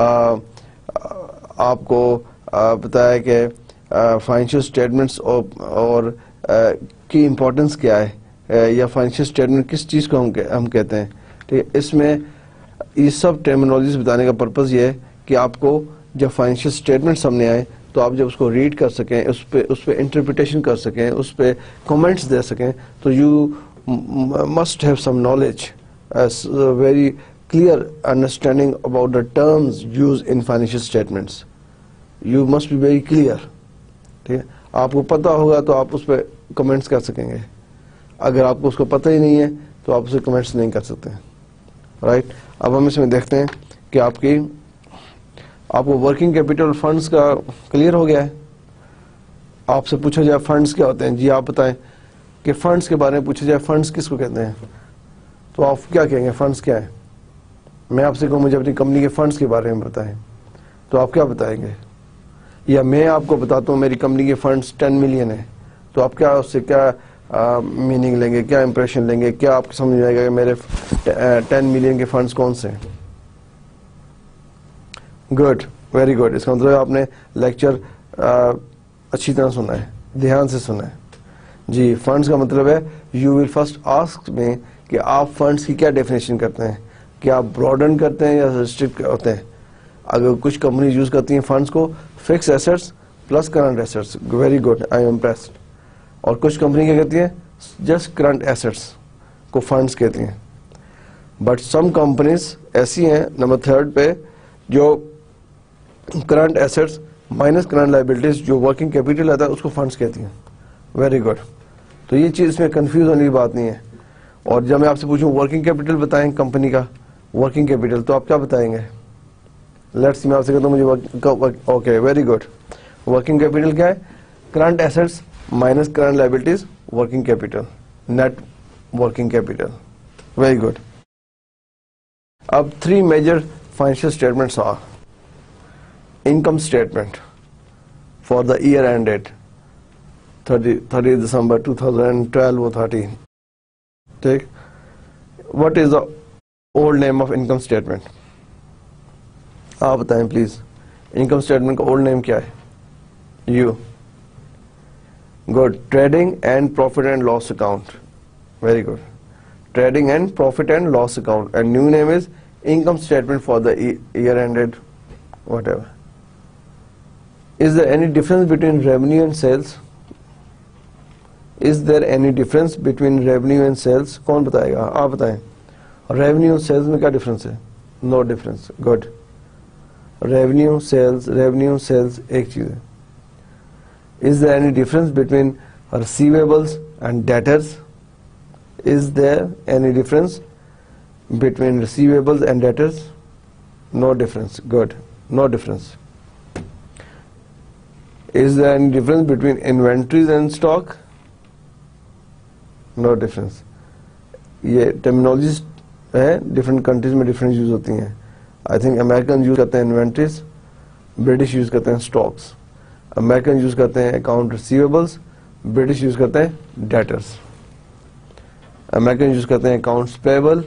آپ کو بتایا کہ فائنینشیل اسٹیٹمنٹس اور کی امپورٹنس کیا ہے, یا فائنینشیل اسٹیٹمنٹ کس چیز کو ہم کہتے ہیں. ٹھیک, اس میں یہ سب ٹرمینالوجیز بتانے کا پرپز یہ ہے کہ آپ کو جب فائنینشیل اسٹیٹمنٹ سامنے آئے تو آپ جب اس کو ریڈ کر سکیں, اس پہ اس پہ انٹرپریٹیشن کر سکیں, اس پہ کامنٹس دے سکیں, تو you must have some knowledge, very clear understanding about the terms used in financial statements. You must be very clear. ٹھیک ہے, آپ کو پتہ ہوگا تو آپ اس پہ کمنٹس کر سکیں گے. اگر آپ کو اس کو پتہ ہی نہیں ہے تو آپ اسے کمنٹس نہیں کر سکتے. رائٹ, اب ہم اس میں دیکھتے ہیں کہ آپ کی آپ کو ورکنگ کیپٹل فنڈس کا کلیئر ہو گیا ہے. آپ سے پوچھا جائے فنڈز کیا ہوتے ہیں, جی آپ بتائیں کہ فنڈز کے بارے میں پوچھا جائے فنڈز کس کو کہتے ہیں, تو آپ کیا کہیں گے فنڈز کیا ہے؟ میں آپ سے کہوں مجھے اپنی کمپنی کے فنڈز کے بارے میں بتائیں, تو آپ کیا بتائیں گے؟ یا میں آپ کو بتاتا ہوں میری کمپنی کے فنڈز ٹین ملین ہیں, تو آپ کیا اس سے کیا میننگ لیں گے, کیا امپریشن لیں گے, کیا آپ کو سمجھ آئے گا کہ میرے ٹین ملین کے فنڈز کون سے ہیں؟ Good, very good. اس کا مطلب آپ نے لیکچر اچھی طرح سنا ہے, دھیان سے سنا ہے. جی, فنڈز کا مطلب ہے یو ول فرسٹ آسک میں کہ آپ فنڈز کی کیا ڈیفینیشن کرتے ہیں, کیا آپ براڈن کرتے ہیں یا ریسٹرکٹ ہوتے ہیں. اگر کچھ کمپنی یوز کرتی ہیں فنڈز کو fixed assets plus current assets, very good, I'm impressed. اور کچھ کمپنی کیا کہتی ہیں جسٹ کرنٹ ایسٹس کو فنڈز کہتی ہیں. بٹ سم کمپنیز ایسی ہیں نمبر تھرڈ پہ جو current assets minus current liabilities جو ورکنگ کیپیٹل آتا ہے اس کو فنڈز کہتی ہیں. Very good. تو یہ چیز میں کنفیوز ہونے کی بات نہیں ہے. اور جب میں آپ سے پوچھوں ورکنگ کیپیٹل بتائیں کمپنی کا ورکنگ کیپیٹل, تو آپ کیا بتائیں گے؟ لیٹس میں آپ سے کہتا ہوں مجھے, okay, very good. Working capital کیا ہے؟ Current assets minus current liabilities working capital, net working capital. Very good. اب three major financial statements are income statement for the year ended thirtieth December twenty twelve or thirteen. Take, what is the old name of income statement? آپ بتائیں پلیز, انکم اسٹیٹمنٹ کا اولڈ نیم کیا ہے؟ You. Good. Trading and profit and loss account. Very good. Trading and profit and loss account, and new name is income statement for the year ended whatever ایور. Is there any difference between revenue and sales? Is there any difference between revenue and sales? کون بتائے گا؟ آپ بتائیں. Revenue اور sales میں کیا difference ہے؟ No difference. Good. Revenue, sales, revenue, sales ایک چیز ہے. Is there any difference between receivables and debtors? Is there any difference between receivables and debtors? No difference. Good. No difference. Is there any difference between inventories and stock? No difference. یہ ٹرمینالوجیز ہے ڈفرینٹ کنٹریز میں ڈفرینٹ یوز ہوتی ہیں. آئی تھنک امریکن یوز کرتے ہیں انوینٹریز, برٹش یوز کرتے ہیں اسٹاکس. امریکن یوز کرتے ہیں اکاؤنٹ ریسیویبلس, برٹش یوز کرتے ہیں ڈیٹرس. امریکن یوز کرتے ہیں اکاؤنٹس پیبل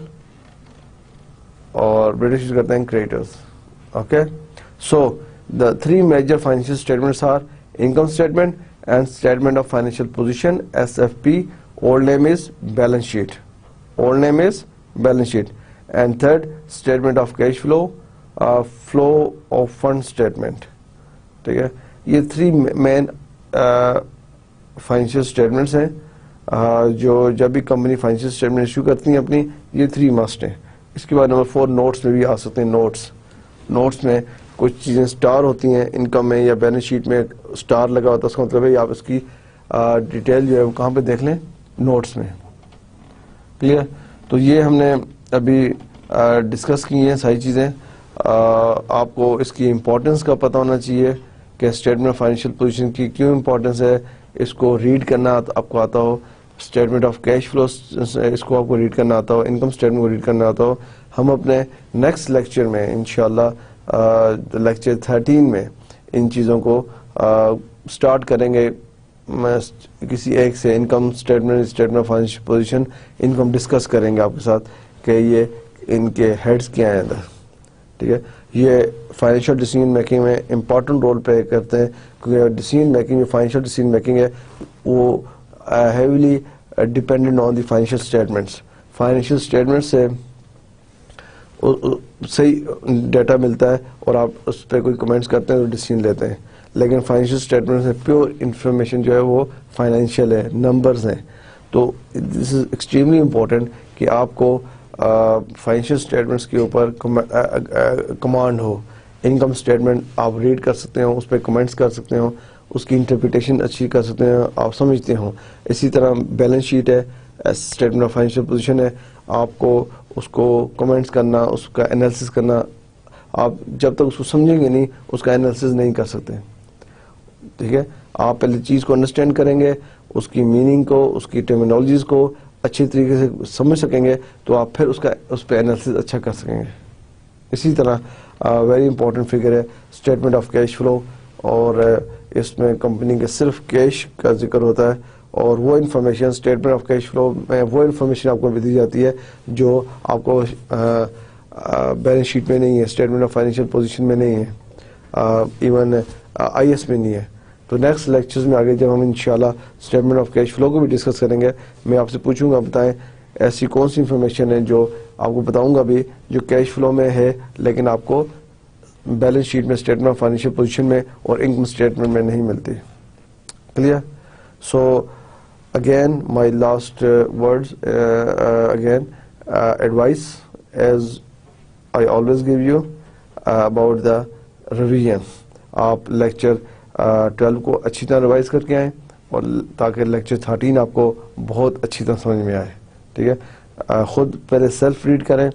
اور برٹش یوز کرتے ہیں creditors. Okay, so the three major financial statements are income statement and statement of financial position, S F P. Old name is balance sheet. Old name is balance sheet. And third, statement of cash flow, uh, flow of fund statement. ٹھیک ہے, یہ three main uh, financial statements ہیں uh, جو جب بھی کمپنی financial statement issue کرتی ہیں اپنی, یہ three must ہیں. اس کے بعد نمبر فور نوٹس میں بھی آ سکتے ہیں. نوٹس نوٹس میں کچھ چیزیں سٹار ہوتی ہیں انکم میں یا بیلنس شیٹ میں سٹار لگا ہوتا ہے, اس کا مطلب ہے آپ اس کی ڈیٹیل جو ہے وہ کہاں پہ دیکھ لیں, نوٹس میں. کلیئر. تو یہ ہم نے ابھی ڈسکس کی ہیں ساری چیزیں. آپ کو اس کی امپورٹنس کا پتہ ہونا چاہیے کہ اسٹیٹمنٹ آف فائنینشیل پوزیشن کی کیوں امپورٹنس ہے, اس کو ریڈ کرنا آپ کو آتا ہو. اسٹیٹمنٹ آف کیش فلو اس کو آپ کو ریڈ کرنا آتا ہو, انکم اسٹیٹمنٹ کو ریڈ کرنا آتا ہو. ہم اپنے نیکسٹ لیکچر میں انشاءاللہ لیکچر تھرٹین میں ان چیزوں کو سٹارٹ کریں گے. کسی ایک سے income statement, statement of financial position, ان کو ہم ڈسکس کریں گے آپ کے ساتھ کہ یہ ان کے ہیڈز کیا ہیں ادھر. ٹھیک ہے, یہ فائنینشیل ڈیسیژن میکنگ میں امپورٹنٹ رول پلے کرتے ہیں کیونکہ ڈیسیژن میکنگ جو فائنینشیل ڈیسیژن میکنگ ہے وہ heavily dependent on the financial statements. Financial statement سے صحیح ڈیٹا ملتا ہے اور آپ اس پہ کوئی کمنٹس کرتے ہیں تو ڈیسیژن لیتے ہیں, لیکن فائنینشیل اسٹیٹمنٹ سے پیور انفارمیشن جو ہے وہ فائنینشیل ہے, نمبرز ہیں. تو دس از ایکسٹریملی امپورٹنٹ کہ آپ کو فائنینشیل اسٹیٹمنٹس کے اوپر کمانڈ ہو. انکم اسٹیٹمنٹ آپ ریڈ کر سکتے ہو, اس پہ کمنٹس کر سکتے ہو, اس کی انٹرپریٹیشن اچھی کر سکتے ہیں, آپ سمجھتے ہوں. اسی طرح بیلنس شیٹ ہے, اسٹیٹمنٹ آف فائنینشیل پوزیشن ہے, آپ کو اس کو کمنٹس کرنا, اس کا انالیسس کرنا, آپ جب تک اس کو سمجھیں گے نہیں اس کا انالیسس نہیں کر سکتے. ٹھیک ہے. آپ پہلے چیز کو انڈرسٹینڈ کریں گے, اس کی میننگ کو, اس کی ٹرمینالوجیز کو اچھی طریقے سے سمجھ سکیں گے, تو آپ پھر اس کا اس پہ انالیسس اچھا کر سکیں گے. اسی طرح ویری امپورٹنٹ فگر ہے اسٹیٹمنٹ آف کیش فلو, اور اس میں کمپنی کے صرف کیش کا ذکر ہوتا ہے, اور وہ information statement of cash flow میں وہ انفارمیشن آپ کو بھی دی جاتی ہے جو آپ کو بیلنس شیٹ میں نہیں ہے, اسٹیٹمنٹ آف فائنینشیل پوزیشن میں نہیں ہے, ایون آئی ایس میں نہیں ہے. تو نیکسٹ لیکچرز میں آگے جب ہم انشاءاللہ اسٹیٹمنٹ آف کیش فلو کو بھی ڈسکس کریں گے, میں آپ سے پوچھوں گا بتائیں ایسی کون سی انفارمیشن ہے جو آپ کو بتاؤں گا بھی جو کیش فلو میں ہے لیکن آپ کو بیلنس شیٹ میں اسٹیٹمنٹ آف فائنینشیل پوزیشن میں اور انکم اسٹیٹمنٹ میں نہیں ملتی. Clear? So again my last words, again advice as I always give you about the revision. آپ لیکچر ٹویلو کو اچھی طرح ریوائز کر کے آئیں, اور تاکہ لیکچر تھرٹین آپ کو بہت اچھی طرح سمجھ میں آئے. ٹھیک ہے, خود پہلے سیلف ریڈ کریں,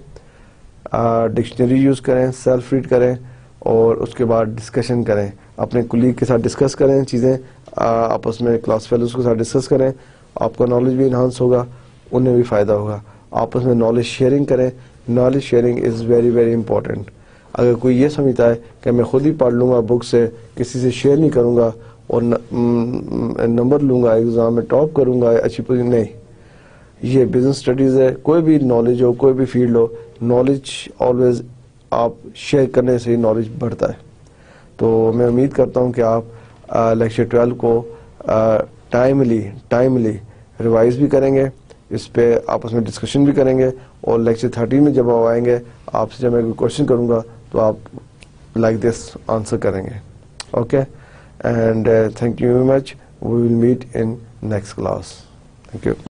ڈکشنری یوز کریں, سیلف ریڈ کریں, اور اس کے بعد ڈسکشن کریں, اپنے کولیگ کے ساتھ ڈسکس کریں چیزیں, آپس میں کلاس فیلوز کے ساتھ ڈسکس کریں, آپ کا نالج بھی انہانس ہوگا, انہیں بھی فائدہ ہوگا. آپس میں نالج شیئرنگ کریں, knowledge sharing is very very important. اگر کوئی یہ سمجھتا ہے کہ میں خود ہی پڑھ لوں گا بک سے, کسی سے شیئر نہیں کروں گا اور نمبر لوں گا, ایگزام میں ٹاپ کروں گا, اچھی پوزیشن, نہیں, یہ بزنس اسٹڈیز ہے. کوئی بھی نالج ہو, کوئی بھی فیلڈ ہو, نالج آلویز آپ شیئر کرنے سے ہی نالج بڑھتا ہے. تو میں امید کرتا ہوں کہ آپ لیکچر ٹویلو کو ٹائملی ٹائملی ریوائز بھی کریں گے, اس پہ آپس میں ڈسکشن بھی کریں گے, اور لیکچر تھرٹین میں جب آپ آئیں گے آپ سے جب میں کوئی کوشچن کروں گا تو آپ لائک دس آنسر کریں گے. Okay, and thank you very much. We will meet in next class. Thank you.